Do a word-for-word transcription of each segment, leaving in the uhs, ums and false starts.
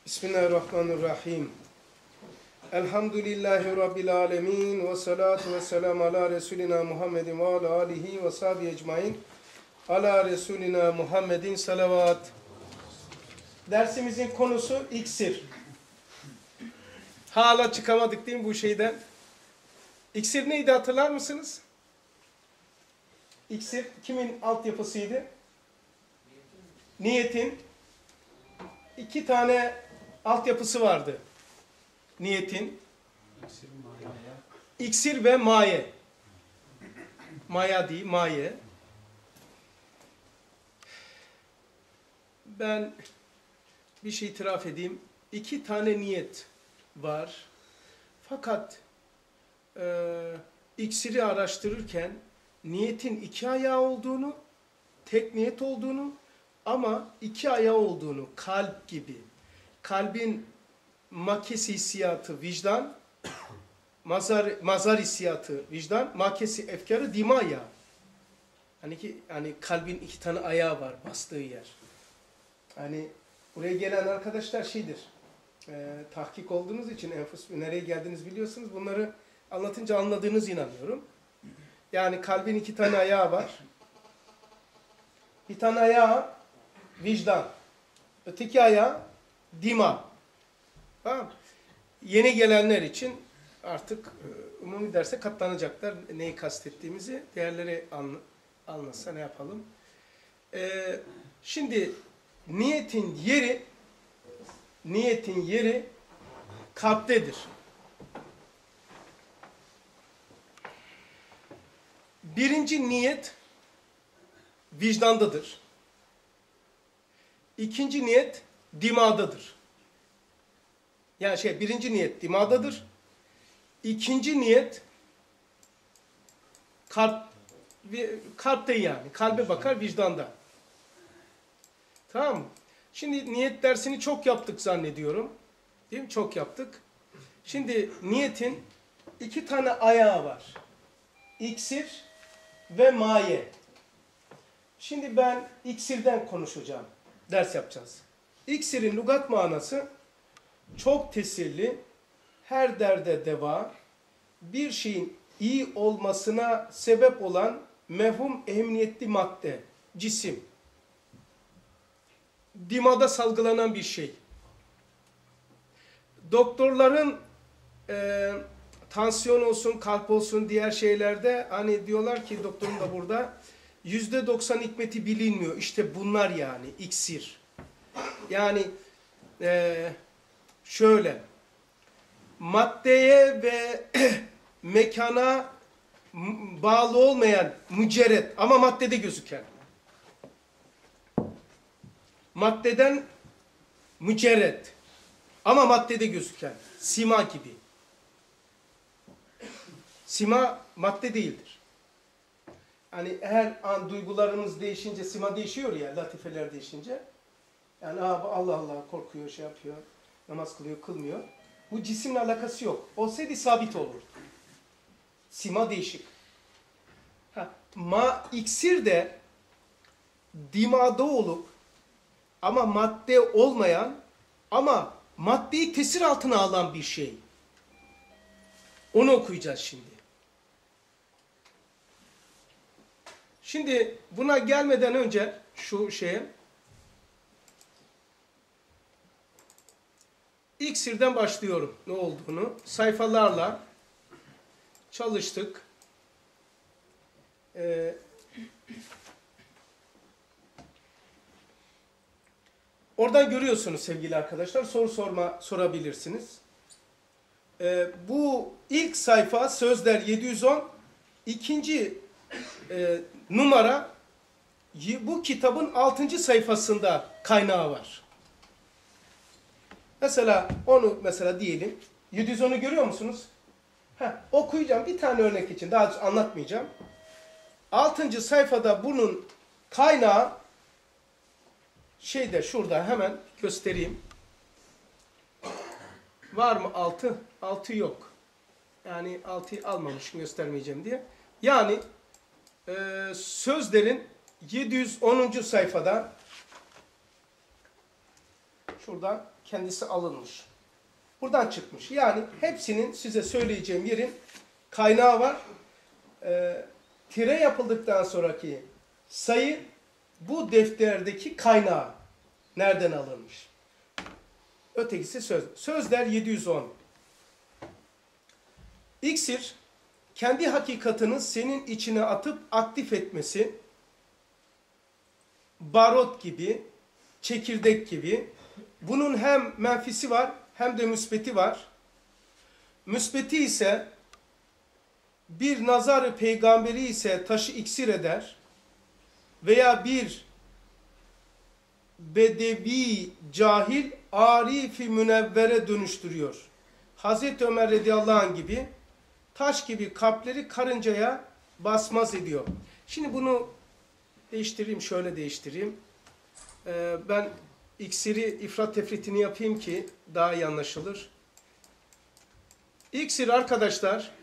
Bismillahirrahmanirrahim. Elhamdülillahi Rabbil alemin. Ve salatu ve selamu ala Resulina Muhammedin ve ala alihi ve sahbihi ecmain. Ala Resulina Muhammedin salavat. Dersimizin konusu iksir. Hala çıkamadık değil mi bu şeyden? İksir neydi hatırlar mısınız? İksir kimin altyapısıydı? Niyetin. İki tane altyapısı vardı. Niyetin. İksir ve maye. Maya değil, maye. Ben bir şey itiraf edeyim. İki tane niyet var. Fakat e, iksiri araştırırken niyetin iki ayağı olduğunu, tek niyet olduğunu ama iki ayağı olduğunu, kalp gibi. Kalbin makesi hissiyatı vicdan, mazar, mazar hissiyatı vicdan, makesi efkarı dima ayağı. Hani ki hani kalbin iki tane ayağı var bastığı yer. Hani buraya gelen arkadaşlar şeydir. E, tahkik olduğunuz için enfus nereye geldiniz biliyorsunuz. Bunları anlatınca anladığınız inanıyorum. Yani kalbin iki tane ayağı var. Bir tane ayağı vicdan. Öteki ayağı dima. Tamam. Yeni gelenler için artık umumi derse katlanacaklar. Neyi kastettiğimizi değerleri anlasa ne yapalım. Ee, şimdi niyetin yeri niyetin yeri kalptedir. Birinci niyet vicdandadır. İkinci niyet dimadadır. Yani şey birinci niyet dimadadır. İkinci niyet kalp, kalpte yani. Kalbe bakar vicdanda. Tamam mı? Şimdi niyet dersini çok yaptık zannediyorum. Değil mi? Çok yaptık. Şimdi niyetin iki tane ayağı var. İksir ve maye. Şimdi ben iksirden konuşacağım. Ders yapacağız. İksirin lügat manası çok tesirli, her derde deva, bir şeyin iyi olmasına sebep olan mevhum ehemmiyetli madde, cisim. Dimada salgılanan bir şey. Doktorların e, tansiyon olsun, kalp olsun diğer şeylerde hani diyorlar ki doktorun da burada yüzde doksan hikmeti bilinmiyor. İşte bunlar yani iksir. Yani e, şöyle maddeye ve mekana bağlı olmayan mücerret ama maddede gözüken. Maddeden mücerret ama maddede gözüken. Sima gibi. Sima madde değildir. Hani her an duygularımız değişince sima değişiyor ya, latifeler değişince. Yani Allah Allah korkuyor, şey yapıyor, namaz kılıyor, kılmıyor. Bu cisimle alakası yok. Olsaydı sabit olurdu. Sima değişik. Ha, ma iksir de dimada olup ama madde olmayan ama maddeyi tesir altına alan bir şey. Onu okuyacağız şimdi. Şimdi buna gelmeden önce şu şeye İksir'den başlıyorum ne olduğunu. Sayfalarla çalıştık. Ee, oradan görüyorsunuz sevgili arkadaşlar. Soru sorma sorabilirsiniz. Ee, bu ilk sayfa Sözler yedi yüz on. İkinci e, numara bu kitabın altıncı sayfasında kaynağı var. Mesela onu mesela diyelim. yedi yüz onu görüyor musunuz? Heh, okuyacağım bir tane örnek için. Daha anlatmayacağım. altıncı sayfada bunun kaynağı şeyde şurada hemen göstereyim. Var mı altı? altı yok. Yani altıyı almamışım göstermeyeceğim diye. Yani e, Sözler'in yedi yüz onuncu sayfada şurada kendisi alınmış. Buradan çıkmış. Yani hepsinin size söyleyeceğim yerin kaynağı var. E, tire yapıldıktan sonraki sayı bu defterdeki kaynağı. Nereden alınmış? Ötekisi söz. Sözler yedi yüz on. İksir, kendi hakikatini senin içine atıp aktif etmesi, barot gibi, çekirdek gibi. Bunun hem menfisi var hem de müsbeti var. Müsbeti ise bir nazar-ı peygamberi ise taşı iksir eder veya bir bedevi cahil arifi münevvere dönüştürüyor. Hazreti Ömer radıyallahu anh gibi taş gibi kalpleri karıncaya basmaz ediyor. Şimdi bunu değiştireyim, şöyle değiştireyim. Ee, ben iksiri ifrat tefritini yapayım ki daha iyi anlaşılır. İksir arkadaşlar,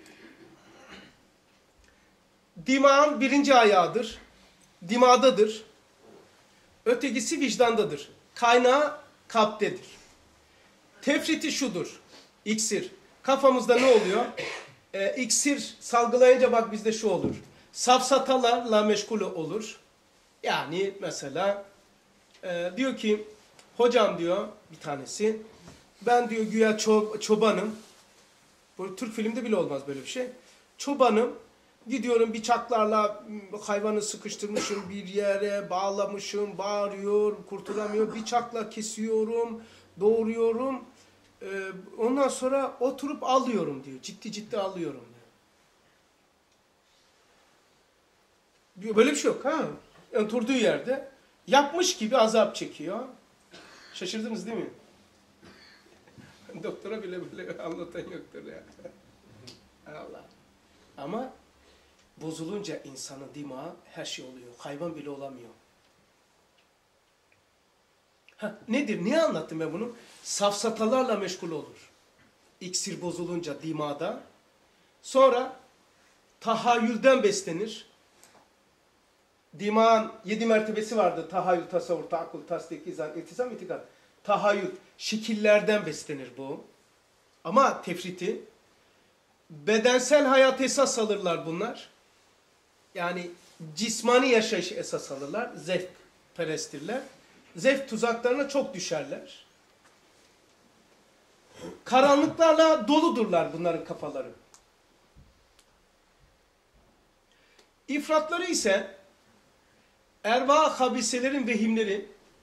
dimağın birinci ayağıdır. Dimağdadır. Ötekisi vicdandadır. Kaynağı kalptedir. Tefriti şudur. İksir. Kafamızda ne oluyor? Ee, iksir salgılayınca bak bizde şu olur. Safsatalarla meşgul olur. Yani mesela e, diyor ki hocam diyor bir tanesi, ben diyor güya ço çobanım. Bu Türk filmde bile olmaz böyle bir şey. Çobanım. Gidiyorum bıçaklarla hayvanı sıkıştırmışım bir yere, bağlamışım, bağırıyor, kurtulamıyor. Bıçakla kesiyorum, doğruyorum. Ee, ondan sonra oturup alıyorum diyor. Ciddi ciddi alıyorum diyor. Böyle bir şey yok ha. Oturduğu yerde yapmış gibi azap çekiyor. Şaşırdınız değil mi? Doktora bile böyle anlatan yoktur ya. Allah. Ama bozulunca insanın dimağı her şey oluyor. Hayvan bile olamıyor. Ha, nedir? Niye anlattım ben bunu? Safsatalarla meşgul olur. İksir bozulunca dimağda. Sonra tahayyülden beslenir. Dimağın yedi mertebesi vardı. Tahayyül, tasavvur, taakkul, tasdik, izan, iltizam, itikad. Tahayyül, şekillerden beslenir bu. Ama tefriti, bedensel hayat esas alırlar bunlar. Yani cismani yaşayış esas alırlar. Zevk perestirler. Zevk tuzaklarına çok düşerler. Karanlıklarla doludurlar bunların kafaları. İfratları ise erva habiselerin vehimleri.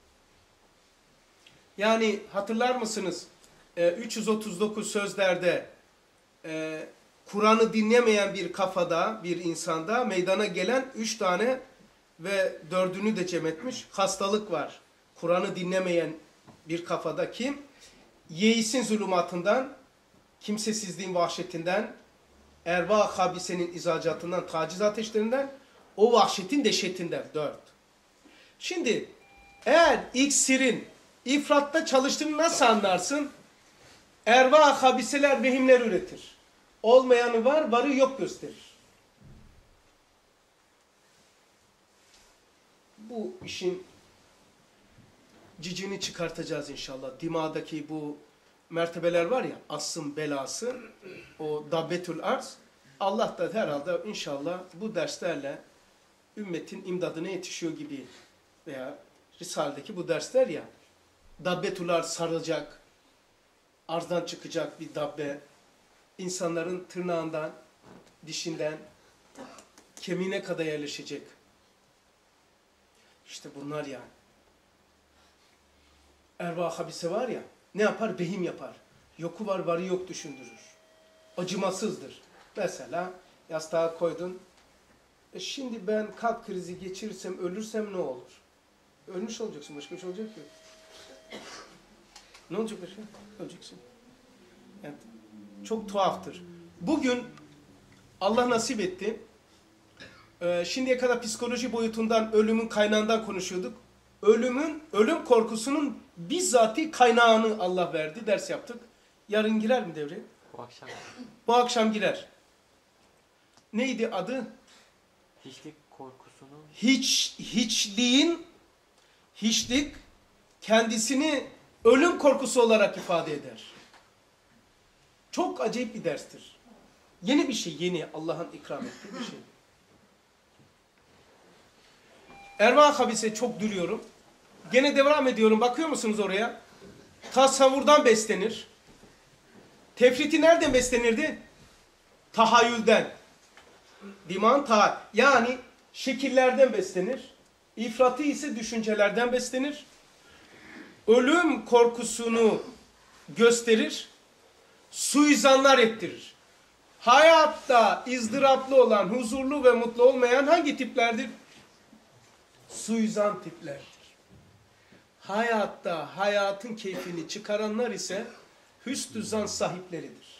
Yani hatırlar mısınız? üç yüz otuz dokuz sözlerde e, Kur'an'ı dinlemeyen bir kafada, bir insanda meydana gelen üç tane ve dördünü de cem etmiş hastalık var. Kur'an'ı dinlemeyen bir kafada kim? Yeisin zulümatından, kimsesizliğin vahşetinden, erva habisenin izacatından, taciz ateşlerinden, o vahşetin dehşetinden. Dört. Şimdi eğer iksirin ifratta çalıştığını nasıl anlarsın? Erva habiseler vehimler üretir. Olmayanı var, varı yok gösterir. Bu işin cicini çıkartacağız inşallah. Dimağdaki bu mertebeler var ya, asın belası, o dabbetül arz. Allah da herhalde inşallah bu derslerle ümmetin imdadına yetişiyor gibi, veya Risale'deki bu dersler ya, dabbetül arz sarılacak, arzdan çıkacak bir dabbe, insanların tırnağından, dişinden, kemiğine kadar yerleşecek. İşte bunlar yani. Erva habise var ya, ne yapar? Behim yapar. Yoku var, varı yok düşündürür. Acımasızdır. Mesela yastığa koydun, e şimdi ben kalp krizi geçirirsem, ölürsem ne olur? Ölmüş olacaksın, başka bir şey olacak yok. Ne olacak başka? Öleceksin. Yani çok tuhaftır. Bugün Allah nasip etti. Ee, şimdiye kadar psikoloji boyutundan, ölümün kaynağından konuşuyorduk. Ölümün, ölüm korkusunun bizzati kaynağını Allah verdi. Ders yaptık. Yarın girer mi devreye? Bu akşam. Bu akşam girer. Neydi adı? Hiçlik korkusunun. Hiç, hiçliğin, hiçlik kendisini ölüm korkusu olarak ifade eder. Çok acayip bir derstir. Yeni bir şey, yeni Allah'ın ikram ettiği bir şey. Erva habise çok duruyorum. Gene devam ediyorum. Bakıyor musunuz oraya? Tasavvurdan beslenir. Tefriti nereden beslenirdi? Tahayyülden. Diman ta yani şekillerden beslenir. İfratı ise düşüncelerden beslenir. Ölüm korkusunu gösterir. Suizanlar ettirir. Hayatta izdıraplı olan, huzurlu ve mutlu olmayan hangi tiplerdir? Suizan tiplerdir. Hayatta hayatın keyfini çıkaranlar ise hüsnü zan sahipleridir.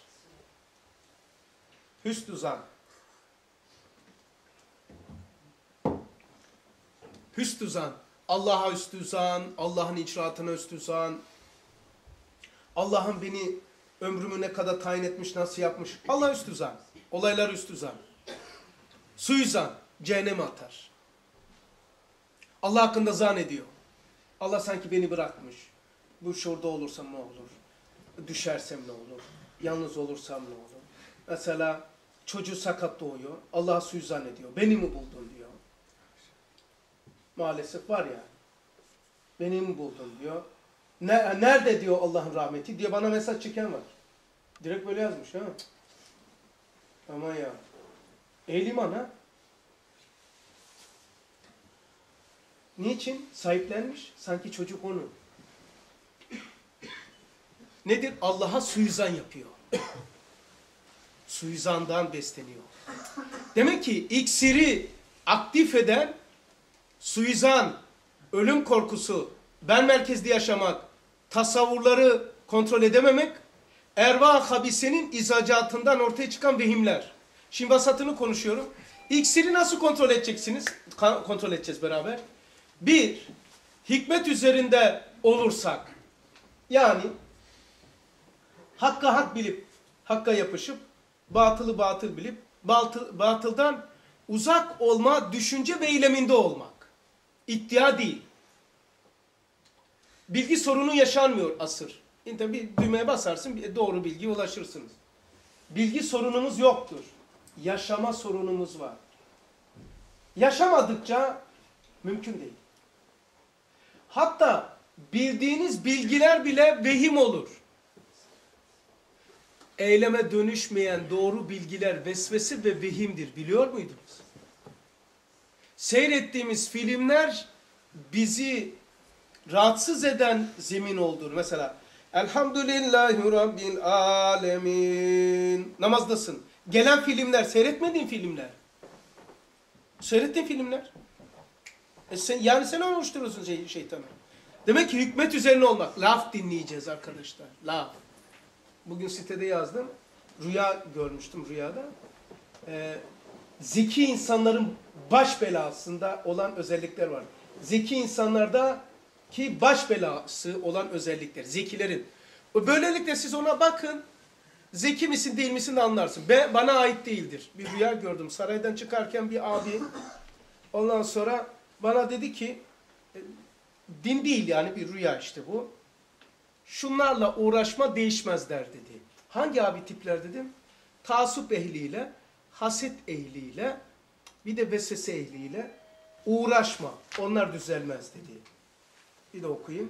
Hüsnü zan. Hüsnü zan. Allah'a hüsnü zan, Allah'ın icraatına hüsnü zan. Allah'ın beni ömrümü ne kadar tayin etmiş, nasıl yapmış. Allah hüsnü zan. Olaylar hüsnü zan. Suizan. Cehenneme atar. Allah hakkında zan ediyor. Allah sanki beni bırakmış. Bu şurada olursam ne olur? Düşersem ne olur? Yalnız olursam ne olur? Mesela çocuğu sakat doğuyor. Allah'a suizan ediyor. Beni mi buldun diyor. Maalesef var ya. Beni mi buldun diyor. Ne, nerede diyor Allah'ın rahmeti diye bana mesaj çeken var. Direkt böyle yazmış ha. Aman ya. Ehliman ha. Niçin? Sahiplenmiş. Sanki çocuk onun. Nedir? Allah'a suizan yapıyor. Suizandan besleniyor. Demek ki iksiri aktif eden suizan, ölüm korkusu, ben merkezli yaşamak, tasavvurları kontrol edememek, erva habisenin izacatından ortaya çıkan vehimler. Şimdi vasatını konuşuyorum. İksiri nasıl kontrol edeceksiniz? Kontrol edeceğiz beraber. Bir, hikmet üzerinde olursak, yani hakka hak bilip, hakka yapışıp, batılı batıl bilip, batıl, batıldan uzak olma, düşünce ve eyleminde olmak. İddia değil. Bilgi sorunu yaşanmıyor asır. İnternet bir düğmeye basarsın, bir doğru bilgiye ulaşırsınız. Bilgi sorunumuz yoktur. Yaşama sorunumuz var. Yaşamadıkça mümkün değil. Hatta bildiğiniz bilgiler bile vehim olur. Eyleme dönüşmeyen doğru bilgiler vesvese ve vehimdir. Biliyor muydunuz? Seyrettiğimiz filmler bizi rahatsız eden zemin olur. Mesela Elhamdülillahi Rabbil Alemin. Namazdasın. Gelen filmler, seyretmediğin filmler. Seyrettiğin filmler. E sen, yani sen oluşturuyorsun şey, şeytanı. Demek ki hükmet üzerine olmak. Laf dinleyeceğiz arkadaşlar. Laf. Bugün sitede yazdım. Rüya görmüştüm rüyada. Ee, zeki insanların baş belasında olan özellikler var. Zeki insanlarda ki baş belası olan özellikler. Zekilerin. Böylelikle siz ona bakın. Zeki misin değil misin anlarsın. Ben, bana ait değildir. Bir rüya gördüm. Saraydan çıkarken bir abi ondan sonra bana dedi ki din değil yani bir rüya işte bu. Şunlarla uğraşma değişmezler dedi. Hangi abi tipler dedim? Taassup ehliyle, haset ehliyle, bir de vesvese ehliyle uğraşma. Onlar düzelmez dedi. Bir de okuyayım.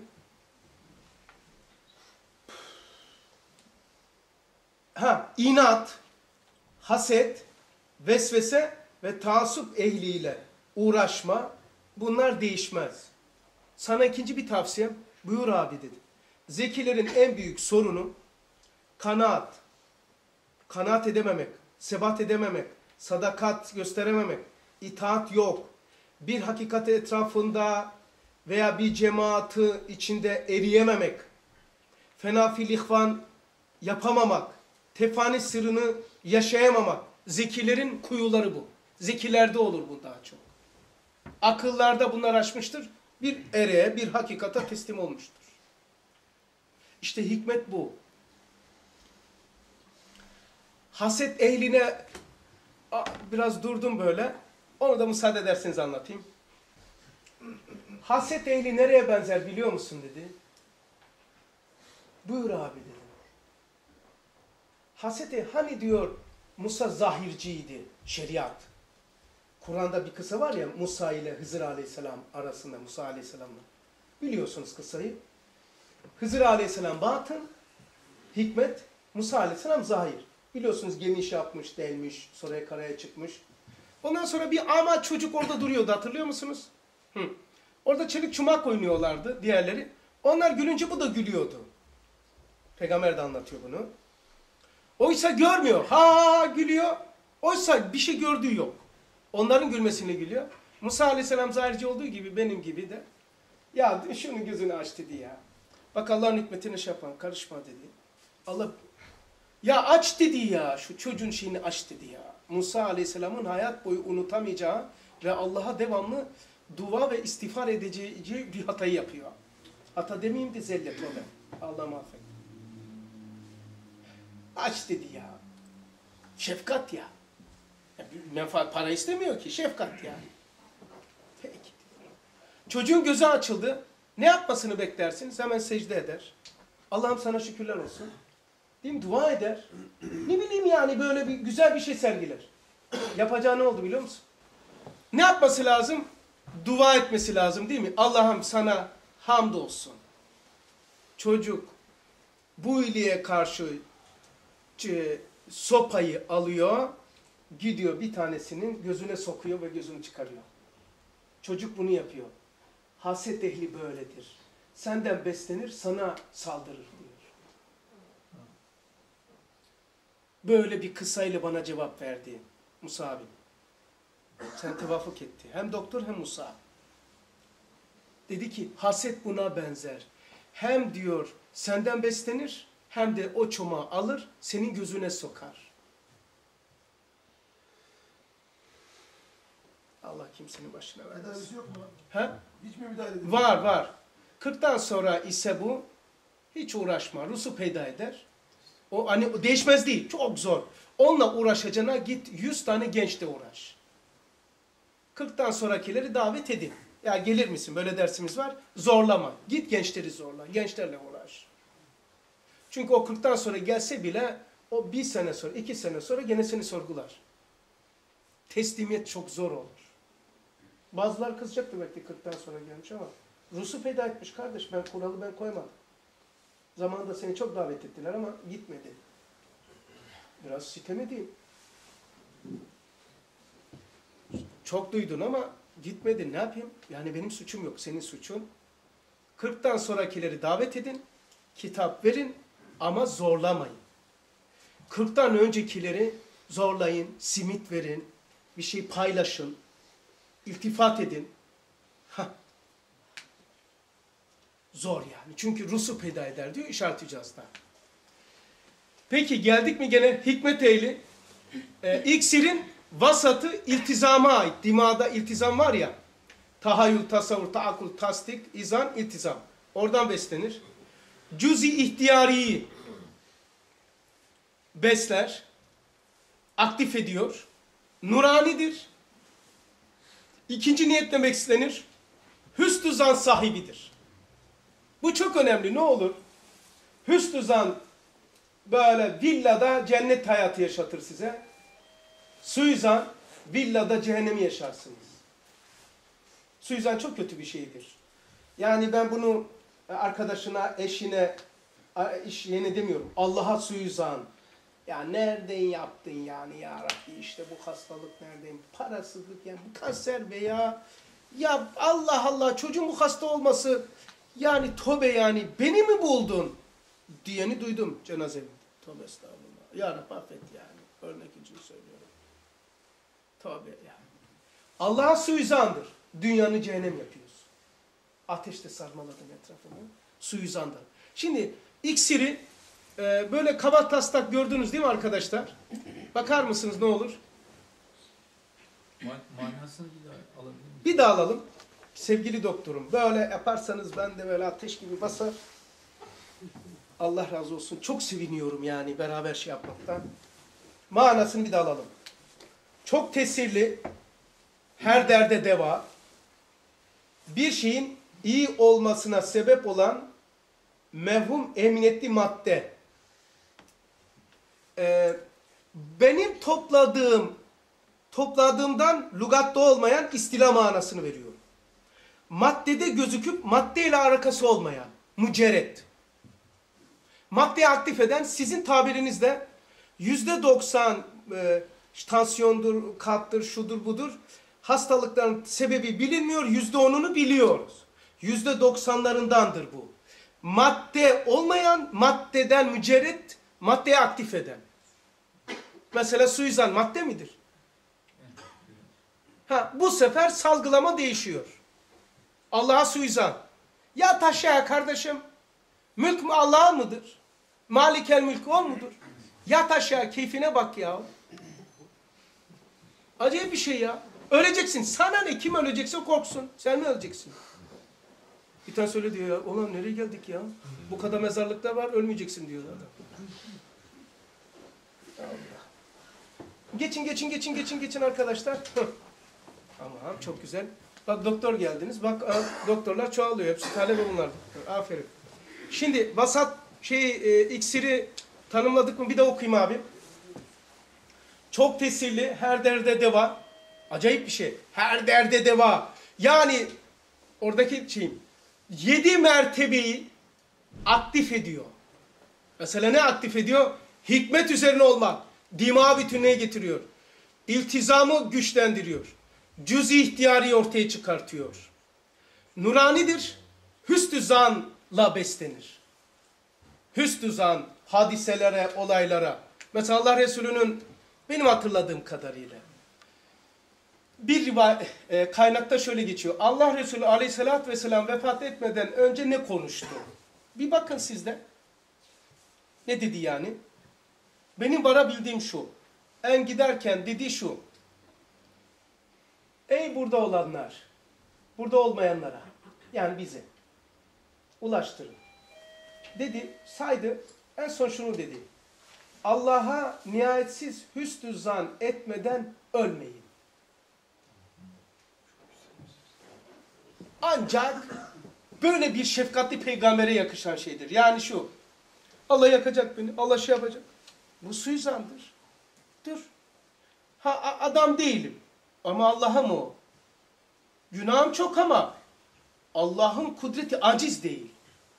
Ha, inat, haset, vesvese ve taassup ehliyle uğraşma. Bunlar değişmez. Sana ikinci bir tavsiyem. Buyur abi dedi. Zekilerin en büyük sorunu kanaat. Kanaat edememek, sebat edememek, sadakat gösterememek, itaat yok. Bir hakikat etrafında veya bir cemaati içinde eriyememek, fenafil ihvan yapamamak, tefani sırrını yaşayamamak. Zekilerin kuyuları bu. Zekilerde olur bu daha çok. Akıllarda bunlar aşmıştır. Bir ereğe, bir hakikate teslim olmuştur. İşte hikmet bu. Haset ehline biraz durdum böyle. Onu da müsaade ederseniz anlatayım. Haset ehli nereye benzer biliyor musun dedi. Buyur abi dedi. Hazreti hani diyor Musa zahirciydi, şeriat. Kur'an'da bir kısa var ya Musa ile Hızır Aleyhisselam arasında, Musa Aleyhisselam'la. Biliyorsunuz kıssayı. Hızır Aleyhisselam batın, hikmet, Musa Aleyhisselam zahir. Biliyorsunuz gemi iş yapmış, delmiş, sonra karaya çıkmış. Ondan sonra bir ama çocuk orada duruyordu, hatırlıyor musunuz? Hı. Orada çelik çumak oynuyorlardı diğerleri. Onlar gülünce bu da gülüyordu. Peygamber de anlatıyor bunu. Oysa görmüyor. Ha gülüyor. Oysa bir şey gördüğü yok. Onların gülmesine gülüyor. Musa Aleyhisselam zahirci olduğu gibi benim gibi de. Ya şunun gözünü aç dedi ya. Bak Allah'ın hikmetine şey yapan karışma dedi. Allah ya aç dedi ya. Şu çocuğun şeyini aç dedi ya. Musa Aleyhisselam'ın hayat boyu unutamayacağı ve Allah'a devamlı dua ve istiğfar edeceği bir hatayı yapıyor. Hata demeyeyim de zellet o da. Allah affet. Aç dedi ya. Şefkat ya. ya menfaat para istemiyor ki. Şefkat yani. Peki. Çocuğun gözü açıldı. Ne yapmasını beklersiniz? Hemen secde eder. Allah'ım sana şükürler olsun. Değil mi? Dua eder. Ne bileyim yani böyle bir güzel bir şey sergiler. Yapacağı ne oldu biliyor musun? Ne yapması lazım? Dua etmesi lazım değil mi? Allah'ım sana hamdolsun. Çocuk bu iyiliğe karşı sopayı alıyor, gidiyor bir tanesinin gözüne sokuyor ve gözünü çıkarıyor. Çocuk bunu yapıyor. Haset ehli böyledir. Senden beslenir, sana saldırır diyor. Böyle bir kıssayla bana cevap verdi Musa abi. Sen tevafuk etti. Hem doktor hem Musa. Dedi ki haset buna benzer. Hem diyor senden beslenir, hem de o çomağı alır, senin gözüne sokar. Allah kimsenin başına vermesin. Tedavisi yok mu? He? Hiç mi müdahale edilmiyor? Var var. kırktan sonra ise bu hiç uğraşma. Rusu peyda eder. O hani o değişmez değil. Çok zor. Onunla uğraşacağına git yüz tane gençle uğraş. kırktan sonrakileri davet edin. Ya gelir misin? Böyle dersimiz var. Zorlama. Git gençleri zorla. Gençlerle uğraş. Çünkü o kırktan sonra gelse bile o bir sene sonra, iki sene sonra gene seni sorgular. Teslimiyet çok zor olur. Bazılar kızacak demek ki kırktan sonra gelmiş ama Rus'u feda etmiş kardeş. Ben kuralı ben koymadım. Zamanında seni çok davet ettiler ama gitmedi. Biraz sitem edeyim. Çok duydun ama gitmedin. Ne yapayım? Yani benim suçum yok. Senin suçun. kırktan sonrakileri davet edin. Kitap verin ama zorlamayın. kırktan öncekileri zorlayın. Simit verin. Bir şey paylaşın. İltifat edin. Hah. Zor yani. Çünkü Rus'u peyda eder diyor İşaret İcaz'da. Peki geldik mi gene hikmet ehli? Ee, iksirin vasatı iltizama ait. Dimağda iltizam var ya. Tahayyül, tasavvur, taakkul, tasdik, izan, iltizam. Oradan beslenir. Cüz-i ihtiyariyi besler. Aktif ediyor. Nuranidir. İkinci niyetle beslenir. Hüsnü zan sahibidir. Bu çok önemli. Ne olur? Hüsnü zan böyle villada cennet hayatı yaşatır size. Suizan villada cehennemi yaşarsınız. Suizan çok kötü bir şeydir. Yani ben bunu arkadaşına, eşine, iş yeni demiyorum. Allah'a suizan. Ya nereden yaptın yani ya Rabbi işte bu hastalık nereden? Parasızlık yani bu kanser veya ya Allah Allah çocuğun bu hasta olması yani tövbe yani beni mi buldun diyeni duydum cenazemde. Tövbe estağfurullah. Ya Rabbi affet yani. Örnek için söylüyorum. Tövbe yani. Allah'a suizandır. Dünyanı cehennem yapıyoruz. Ateşte sarmaladım etrafını. Suizandır. Şimdi iksiri e, böyle kaba taslak gördünüz değil mi arkadaşlar? Bakar mısınız ne olur? Manasını bir daha alabilir miyim? Bir daha alalım. Sevgili doktorum böyle yaparsanız ben de böyle ateş gibi basar. Allah razı olsun. Çok seviniyorum yani beraber şey yapmaktan. Manasını bir daha alalım. Çok tesirli, her derde deva, bir şeyin iyi olmasına sebep olan mevhum emniyetli madde. Ee, benim topladığım, topladığımdan lügatta olmayan istila manasını veriyor. Maddede gözüküp maddeyle alakası olmayan, mücerret. Maddeyi aktif eden sizin tabirinizde yüzde doksan e, tansiyondur, kalptir, şudur budur. Hastalıkların sebebi bilinmiyor, yüzde onunu biliyoruz. Yüzde doksanlarındandır bu. Madde olmayan, maddeden mücerret, maddeyi aktif eden. Mesela suizan madde midir? Ha, bu sefer salgılama değişiyor. Allah'a suizan. Ya taşa kardeşim, mülk mü Allah'a mıdır? Malikel mülk o mudur? Ya taşa, keyfine bak ya. Acayip bir şey ya. Öleceksin. Sana ne? Kim ölecekse korksun. Sen mi öleceksin? Bir tane söyle diyor ya. Ulan nereye geldik ya? Bu kadar mezarlıklar var. Ölmeyeceksin diyorlar. Allah. Geçin geçin geçin geçin geçin arkadaşlar. Tamam çok güzel. Bak doktor geldiniz. Bak doktorlar çoğalıyor. Hepsi talebe bunlar. Aferin. Şimdi vasat şey e, iksiri tanımladık mı? Bir de okuyayım abi. Çok tesirli, her derde deva. Acayip bir şey. Her derde deva. Yani oradaki şeyim yedi mertebeyi aktif ediyor. Mesela ne aktif ediyor? Hikmet üzerine olmak. Dima bütünlüğe getiriyor. İltizamı güçlendiriyor. Cüz-i ihtiyarı ortaya çıkartıyor. Nuranidir. Hüsnü zanla beslenir. Hüsnü zan hadiselere, olaylara. Mesela Allah Resulü'nün benim hatırladığım kadarıyla bir rivayet, e, kaynakta şöyle geçiyor. Allah Resulü aleyhissalatü vesselam vefat etmeden önce ne konuştu? Bir bakın sizde. Ne dedi yani? Benim varabildiğim şu. En giderken dediği şu. Ey burada olanlar, burada olmayanlara, yani bize ulaştırın. Dedi, saydı, en son şunu dedi. Allah'a nihayetsiz hüsnü zan etmeden ölmeyin. Ancak böyle bir şefkatli peygambere yakışan şeydir. Yani şu, Allah yakacak beni, Allah şey yapacak. Bu suizandır. Dur. Ha adam değilim. Ama Allah'a mı o? Günahım çok ama Allah'ın kudreti aciz değil.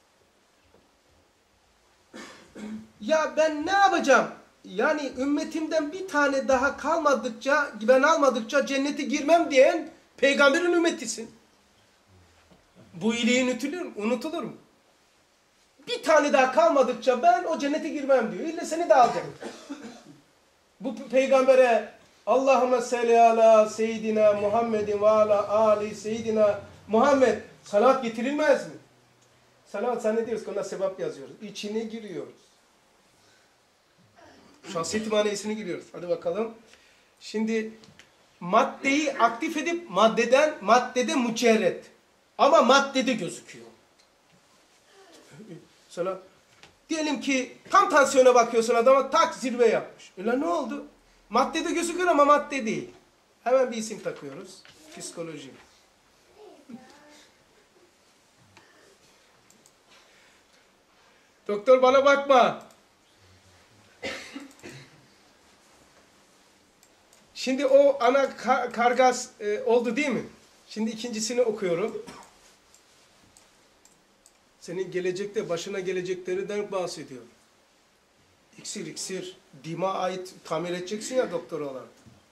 Ya ben ne yapacağım? Yani ümmetimden bir tane daha kalmadıkça, ben almadıkça cennete girmem diyen peygamberin ümmetisin. Bu iyiliği unutulur, unutulur mu? Bir tane daha kalmadıkça ben o cennete girmem diyor. İlle seni de alacak. Bu peygambere Allahümme salli ala seyyidina Muhammedin ve ala ali seyyidina Muhammed salat getirilmez mi? Salat zannediyoruz ki ona sevap yazıyoruz. İçine giriyoruz. Şahsiyet maneviyesine giriyoruz. Hadi bakalım. Şimdi maddeyi aktif edip maddeden maddede mücerret. Ama maddede gözüküyor. Mesela diyelim ki tam tansiyona bakıyorsun adama tak zirve yapmış. Öyle ne oldu? Maddede gözüküyor ama madde değil. Hemen bir isim takıyoruz. Psikoloji. Doktor bana bakma. Şimdi o ana kar kargas e, oldu değil mi? Şimdi ikincisini okuyorum. Senin gelecekte başına geleceklerinden bahsediyor. İksir iksir, dima ait tamir edeceksin ya doktor olarak.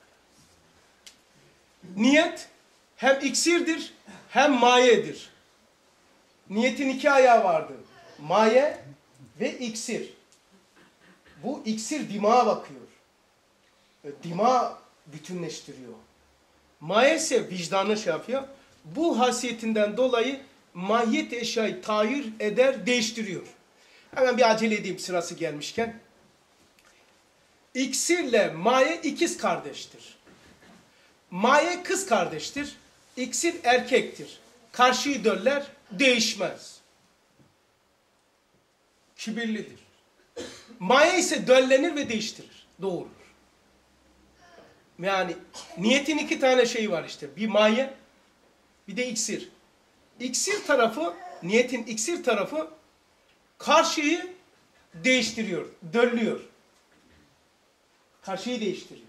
Niyet hem iksirdir hem mayedir. Niyetin iki ayağı vardır. Maye ve iksir. Bu iksir dimağa bakıyor. Dima bütünleştiriyor. Maye ise vicdanı şey yapıyor. Bu hasiyetinden dolayı mahiyet eşyayı tahir eder, değiştiriyor. Hemen bir acele edeyim sırası gelmişken. İksirle maye ikiz kardeştir. Maye kız kardeştir. İksir erkektir. Karşıyı döller, değişmez. Kibirlidir. Maye ise döllenir ve değiştirir. Doğurur. Yani niyetin iki tane şeyi var işte. Bir maye, bir de iksir. İksir tarafı, niyetin iksir tarafı karşıyı değiştiriyor, döllüyor. Karşıyı değiştiriyor.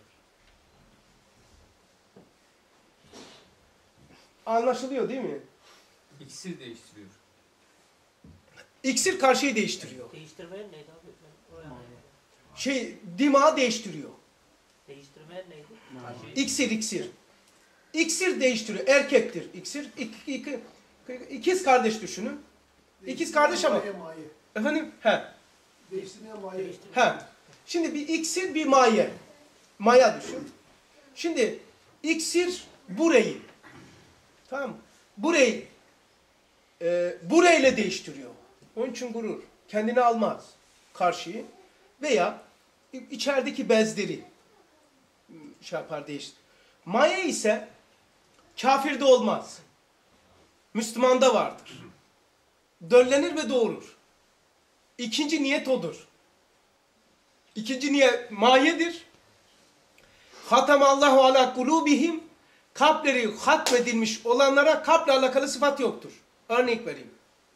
Anlaşılıyor değil mi? İksir değiştiriyor. İksir karşıyı değiştiriyor. Değiştirmeyen neydi abi? Ben oraya Şey, dimağı değiştiriyor. Değiştirmeyen neydi? İksir, iksir. İksir değiştiriyor. Erkektir iksir. İki, iki, ikiz kardeş düşünün. İkiz kardeş ama. Maye, maye. Efendim? He. Değiştirmeyen maye. Değiştirmeyen. He. Şimdi bir iksir, bir maye. Maya düşün. Şimdi iksir burayı. Tamam mı? Burayı e, burayla değiştiriyor. Onun için gurur. Kendini almaz karşıyı. Veya içerideki bezleri şey yapar, değiştir. Maya ise kafirde olmaz. Müslümanda vardır. Döllenir ve doğurur. İkinci niyet odur. İkinci niyet mayedir. Hatamallahu ala kulubihim, kalpleri hatmedilmiş olanlara kalple alakalı sıfat yoktur. Örnek vereyim.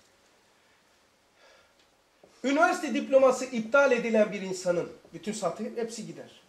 Üniversite diploması iptal edilen bir insanın bütün satı hepsi gider.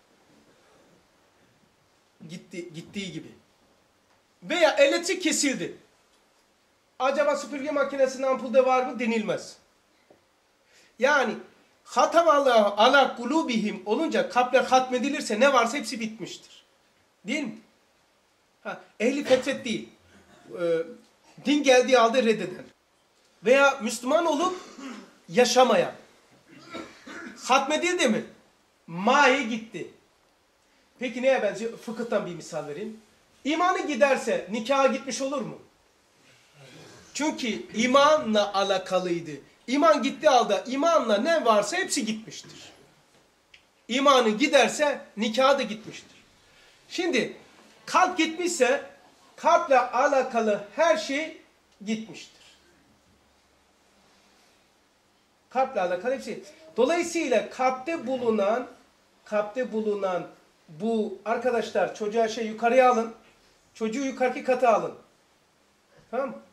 Gitti, gittiği gibi. Veya elektrik kesildi. Acaba süpürge makinesinin ampulde var mı denilmez. Yani hatamallahu ala kulubihim olunca kalpler hatmedilirse ne varsa hepsi bitmiştir. Değil mi? Ha, ehli fetret değil. Ee, din geldiği halde reddeden. Veya Müslüman olup yaşamayan. Hatmedildi mi? Mahi gitti. Peki neye benziyor? Fıkıhtan bir misal vereyim. İmanı giderse nikaha gitmiş olur mu? Çünkü imanla alakalıydı. İman gittiği halde imanla ne varsa hepsi gitmiştir. İmanı giderse nikahı da gitmiştir. Şimdi kalp gitmişse kalple alakalı her şey gitmiştir. Kalple alakalı hepsi. Dolayısıyla kalpte bulunan kalpte bulunan bu arkadaşlar çocuğa şey yukarıya alın. Çocuğu yukarıki kata alın. Tamam mı?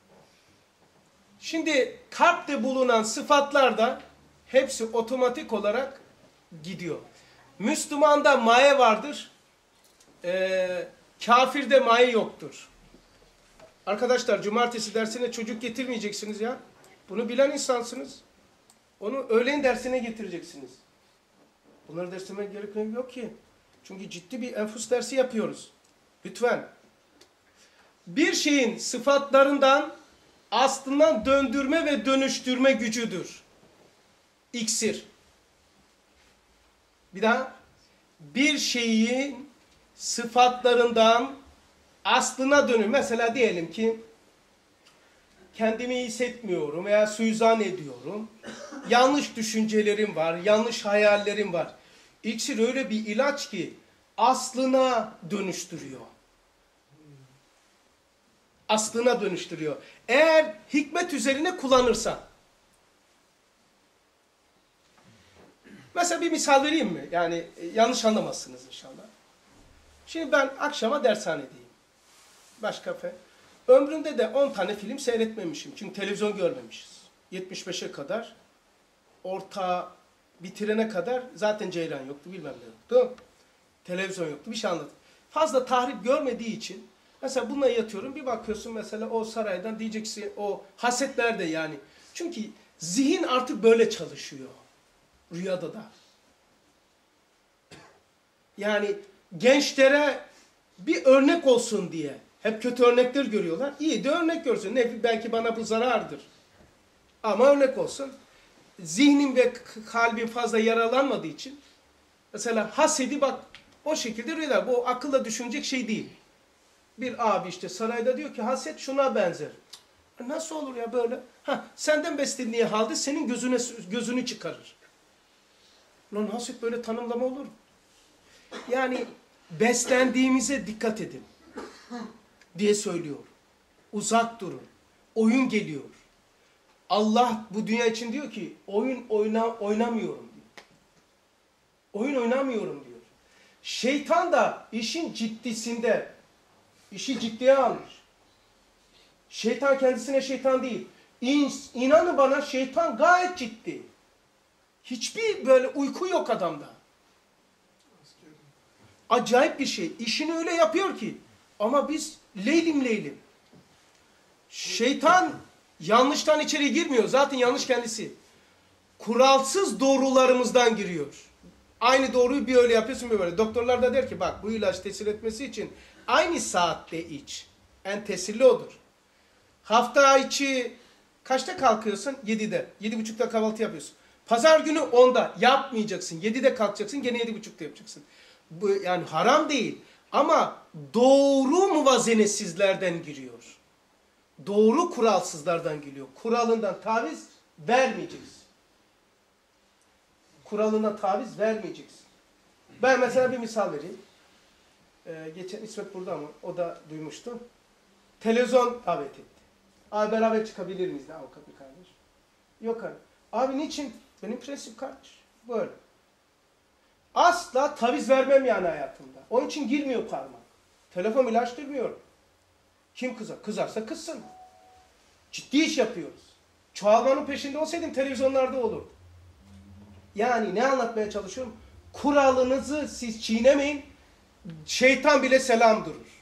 Şimdi kalpte bulunan sıfatlar da hepsi otomatik olarak gidiyor. Müslümanda maye vardır. Ee, kafirde maye yoktur. Arkadaşlar cumartesi dersine çocuk getirmeyeceksiniz ya. Bunu bilen insansınız. Onu öğlen dersine getireceksiniz. Bunları dersime gerek yok ki. Çünkü ciddi bir enfus dersi yapıyoruz. Lütfen. Bir şeyin sıfatlarından aslından döndürme ve dönüştürme gücüdür. İksir. Bir daha. Bir şeyin sıfatlarından aslına dönür. Mesela diyelim ki kendimi iyi hissetmiyorum veya suizan ediyorum. Yanlış düşüncelerim var, yanlış hayallerim var. İksir öyle bir ilaç ki aslına dönüştürüyor. Aslına dönüştürüyor. Eğer hikmet üzerine kullanırsan. Mesela bir misal vereyim mi? Yani e, yanlış anlamazsınız inşallah. Şimdi ben akşama dershanedeyim. Başka fe. Ömrümde de on tane film seyretmemişim. Çünkü televizyon görmemişiz. yetmiş beşe kadar orta bitirene kadar zaten ceylan yoktu, bilmem ne yoktu. Televizyon yoktu, bir şey anladım. Fazla tahrip görmediği için mesela bununla yatıyorum, bir bakıyorsun mesela o saraydan diyeceksin o haset nerede yani. Çünkü zihin artık böyle çalışıyor. Rüyada da. Yani gençlere bir örnek olsun diye hep kötü örnekler görüyorlar. İyi de örnek görsün. Ne, belki bana bu zarardır. Ama örnek olsun. Zihnim ve kalbim fazla yaralanmadığı için mesela hasedi bak o şekilde rüyalar. Bu akılla düşünecek şey değil. Bir abi işte sarayda diyor ki haset şuna benzer. Nasıl olur ya böyle? Ha, senden beslendiği halde senin gözüne gözünü çıkarır. Lan haset böyle tanımlama olur mu? Yani beslendiğimize dikkat edin diye söylüyor. Uzak durun. Oyun geliyor. Allah bu dünya için diyor ki oyun oyna, oynamıyorum diyor. Oyun oynamıyorum diyor. Şeytan da işin ciddisinde işi ciddiye almış. Şeytan kendisine şeytan değil. İn, inanın bana şeytan gayet ciddi. Hiçbir böyle uyku yok adamda. Acayip bir şey. İşini öyle yapıyor ki. Ama biz leylim leylim. Şeytan yanlıştan içeri girmiyor. Zaten yanlış kendisi. Kuralsız doğrularımızdan giriyor. Aynı doğruyu bir öyle yapıyorsun bir böyle. Doktorlar da der ki bak bu ilaç tesir etmesi için aynı saatte iç. En tesirli odur. Hafta içi kaçta kalkıyorsun? yedide. yedi buçukta kahvaltı yapıyorsun. Pazar günü onda yapmayacaksın. yedide kalkacaksın gene yedi buçukta yapacaksın. Bu yani haram değil. Ama doğru muvazenesizlerden giriyor. Doğru kuralsızlardan geliyor. Kuralından taviz vermeyeceksin. Kuralına taviz vermeyeceksin. Ben mesela bir misal vereyim. Ee, geçen İsmet burada ama o da duymuştu. Televizyon davet etti. Abi beraber çıkabilir miyiz de avukat bir kardeş? Yok abi. Abi niçin? Benim prensip kardeş. Böyle. Asla taviz vermem yani hayatımda. Onun için girmiyor parmak. Telefon bile açtırmıyorum. Kim kızar? Kızarsa kızsın. Ciddi iş yapıyoruz. Çoğalmanın peşinde olsaydım televizyonlarda olurdu. Yani ne anlatmaya çalışıyorum? Kuralınızı siz çiğnemeyin. Şeytan bile selam durur.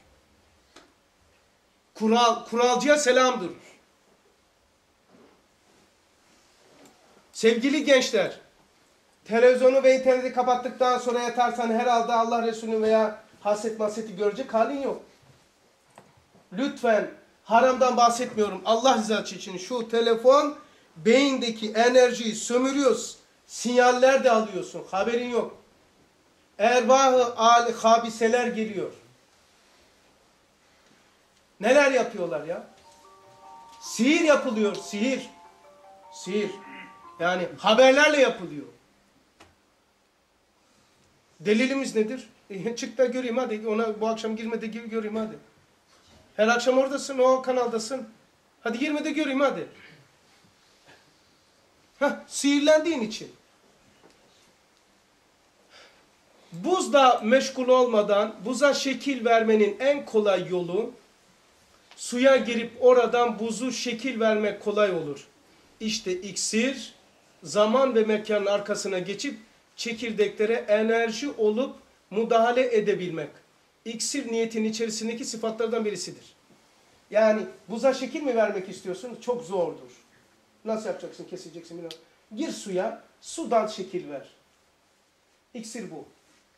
Kural, kuralcıya selam durur. Sevgili gençler, televizyonu ve interneti kapattıktan sonra yatarsan herhalde Allah Resulü veya haset maseti görecek halin yok. Lütfen haramdan bahsetmiyorum. Allah rızası için şu telefon beyindeki enerjiyi sömürüyorsun. Sinyaller de alıyorsun. Haberin yok. Ervah-ı âli habiseler geliyor. Neler yapıyorlar ya? Sihir yapılıyor. Sihir. Sihir. Yani haberlerle yapılıyor. Delilimiz nedir? E, çık da göreyim hadi. Ona bu akşam girme de göreyim hadi. Her akşam oradasın, o kanaldasın. Hadi girme de göreyim hadi. Heh, sihirlendiğin için. Buzla meşgul olmadan buza şekil vermenin en kolay yolu suya girip oradan buzu şekil vermek kolay olur. İşte iksir zaman ve mekanın arkasına geçip çekirdeklere enerji olup müdahale edebilmek. İksir niyetin içerisindeki sıfatlardan birisidir. Yani buza şekil mi vermek istiyorsun? Çok zordur. Nasıl yapacaksın? Keseceksin. Bilmiyorum. Gir suya, sudan şekil ver. İksir bu.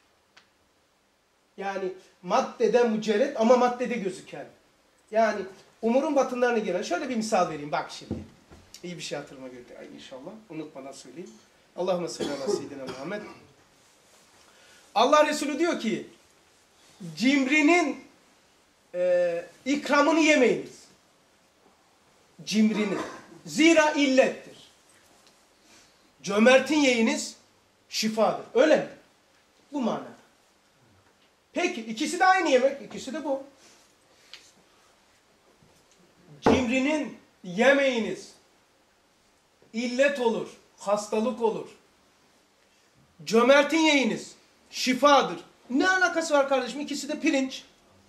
Yani maddeden mücerret ama maddede gözüken. Yani umurun batınlarına giren. Şöyle bir misal vereyim. Bak şimdi. İyi bir şey hatırıma geldi inşallah. Unutmadan söyleyeyim. Allahümme salli ala seyyidina Muhammed. Allah Resulü diyor ki cimrinin e, ikramını yemeyiniz. Cimrinin. Zira illettir. Cömertin yiyiniz şifadır. Öyle mi? Bu manada. Peki ikisi de aynı yemek. İkisi de bu. Cimrinin yemeğiniz illet olur. Hastalık olur. Cömertin yiyiniz şifadır. Ne alakası var kardeşim? İkisi de pirinç.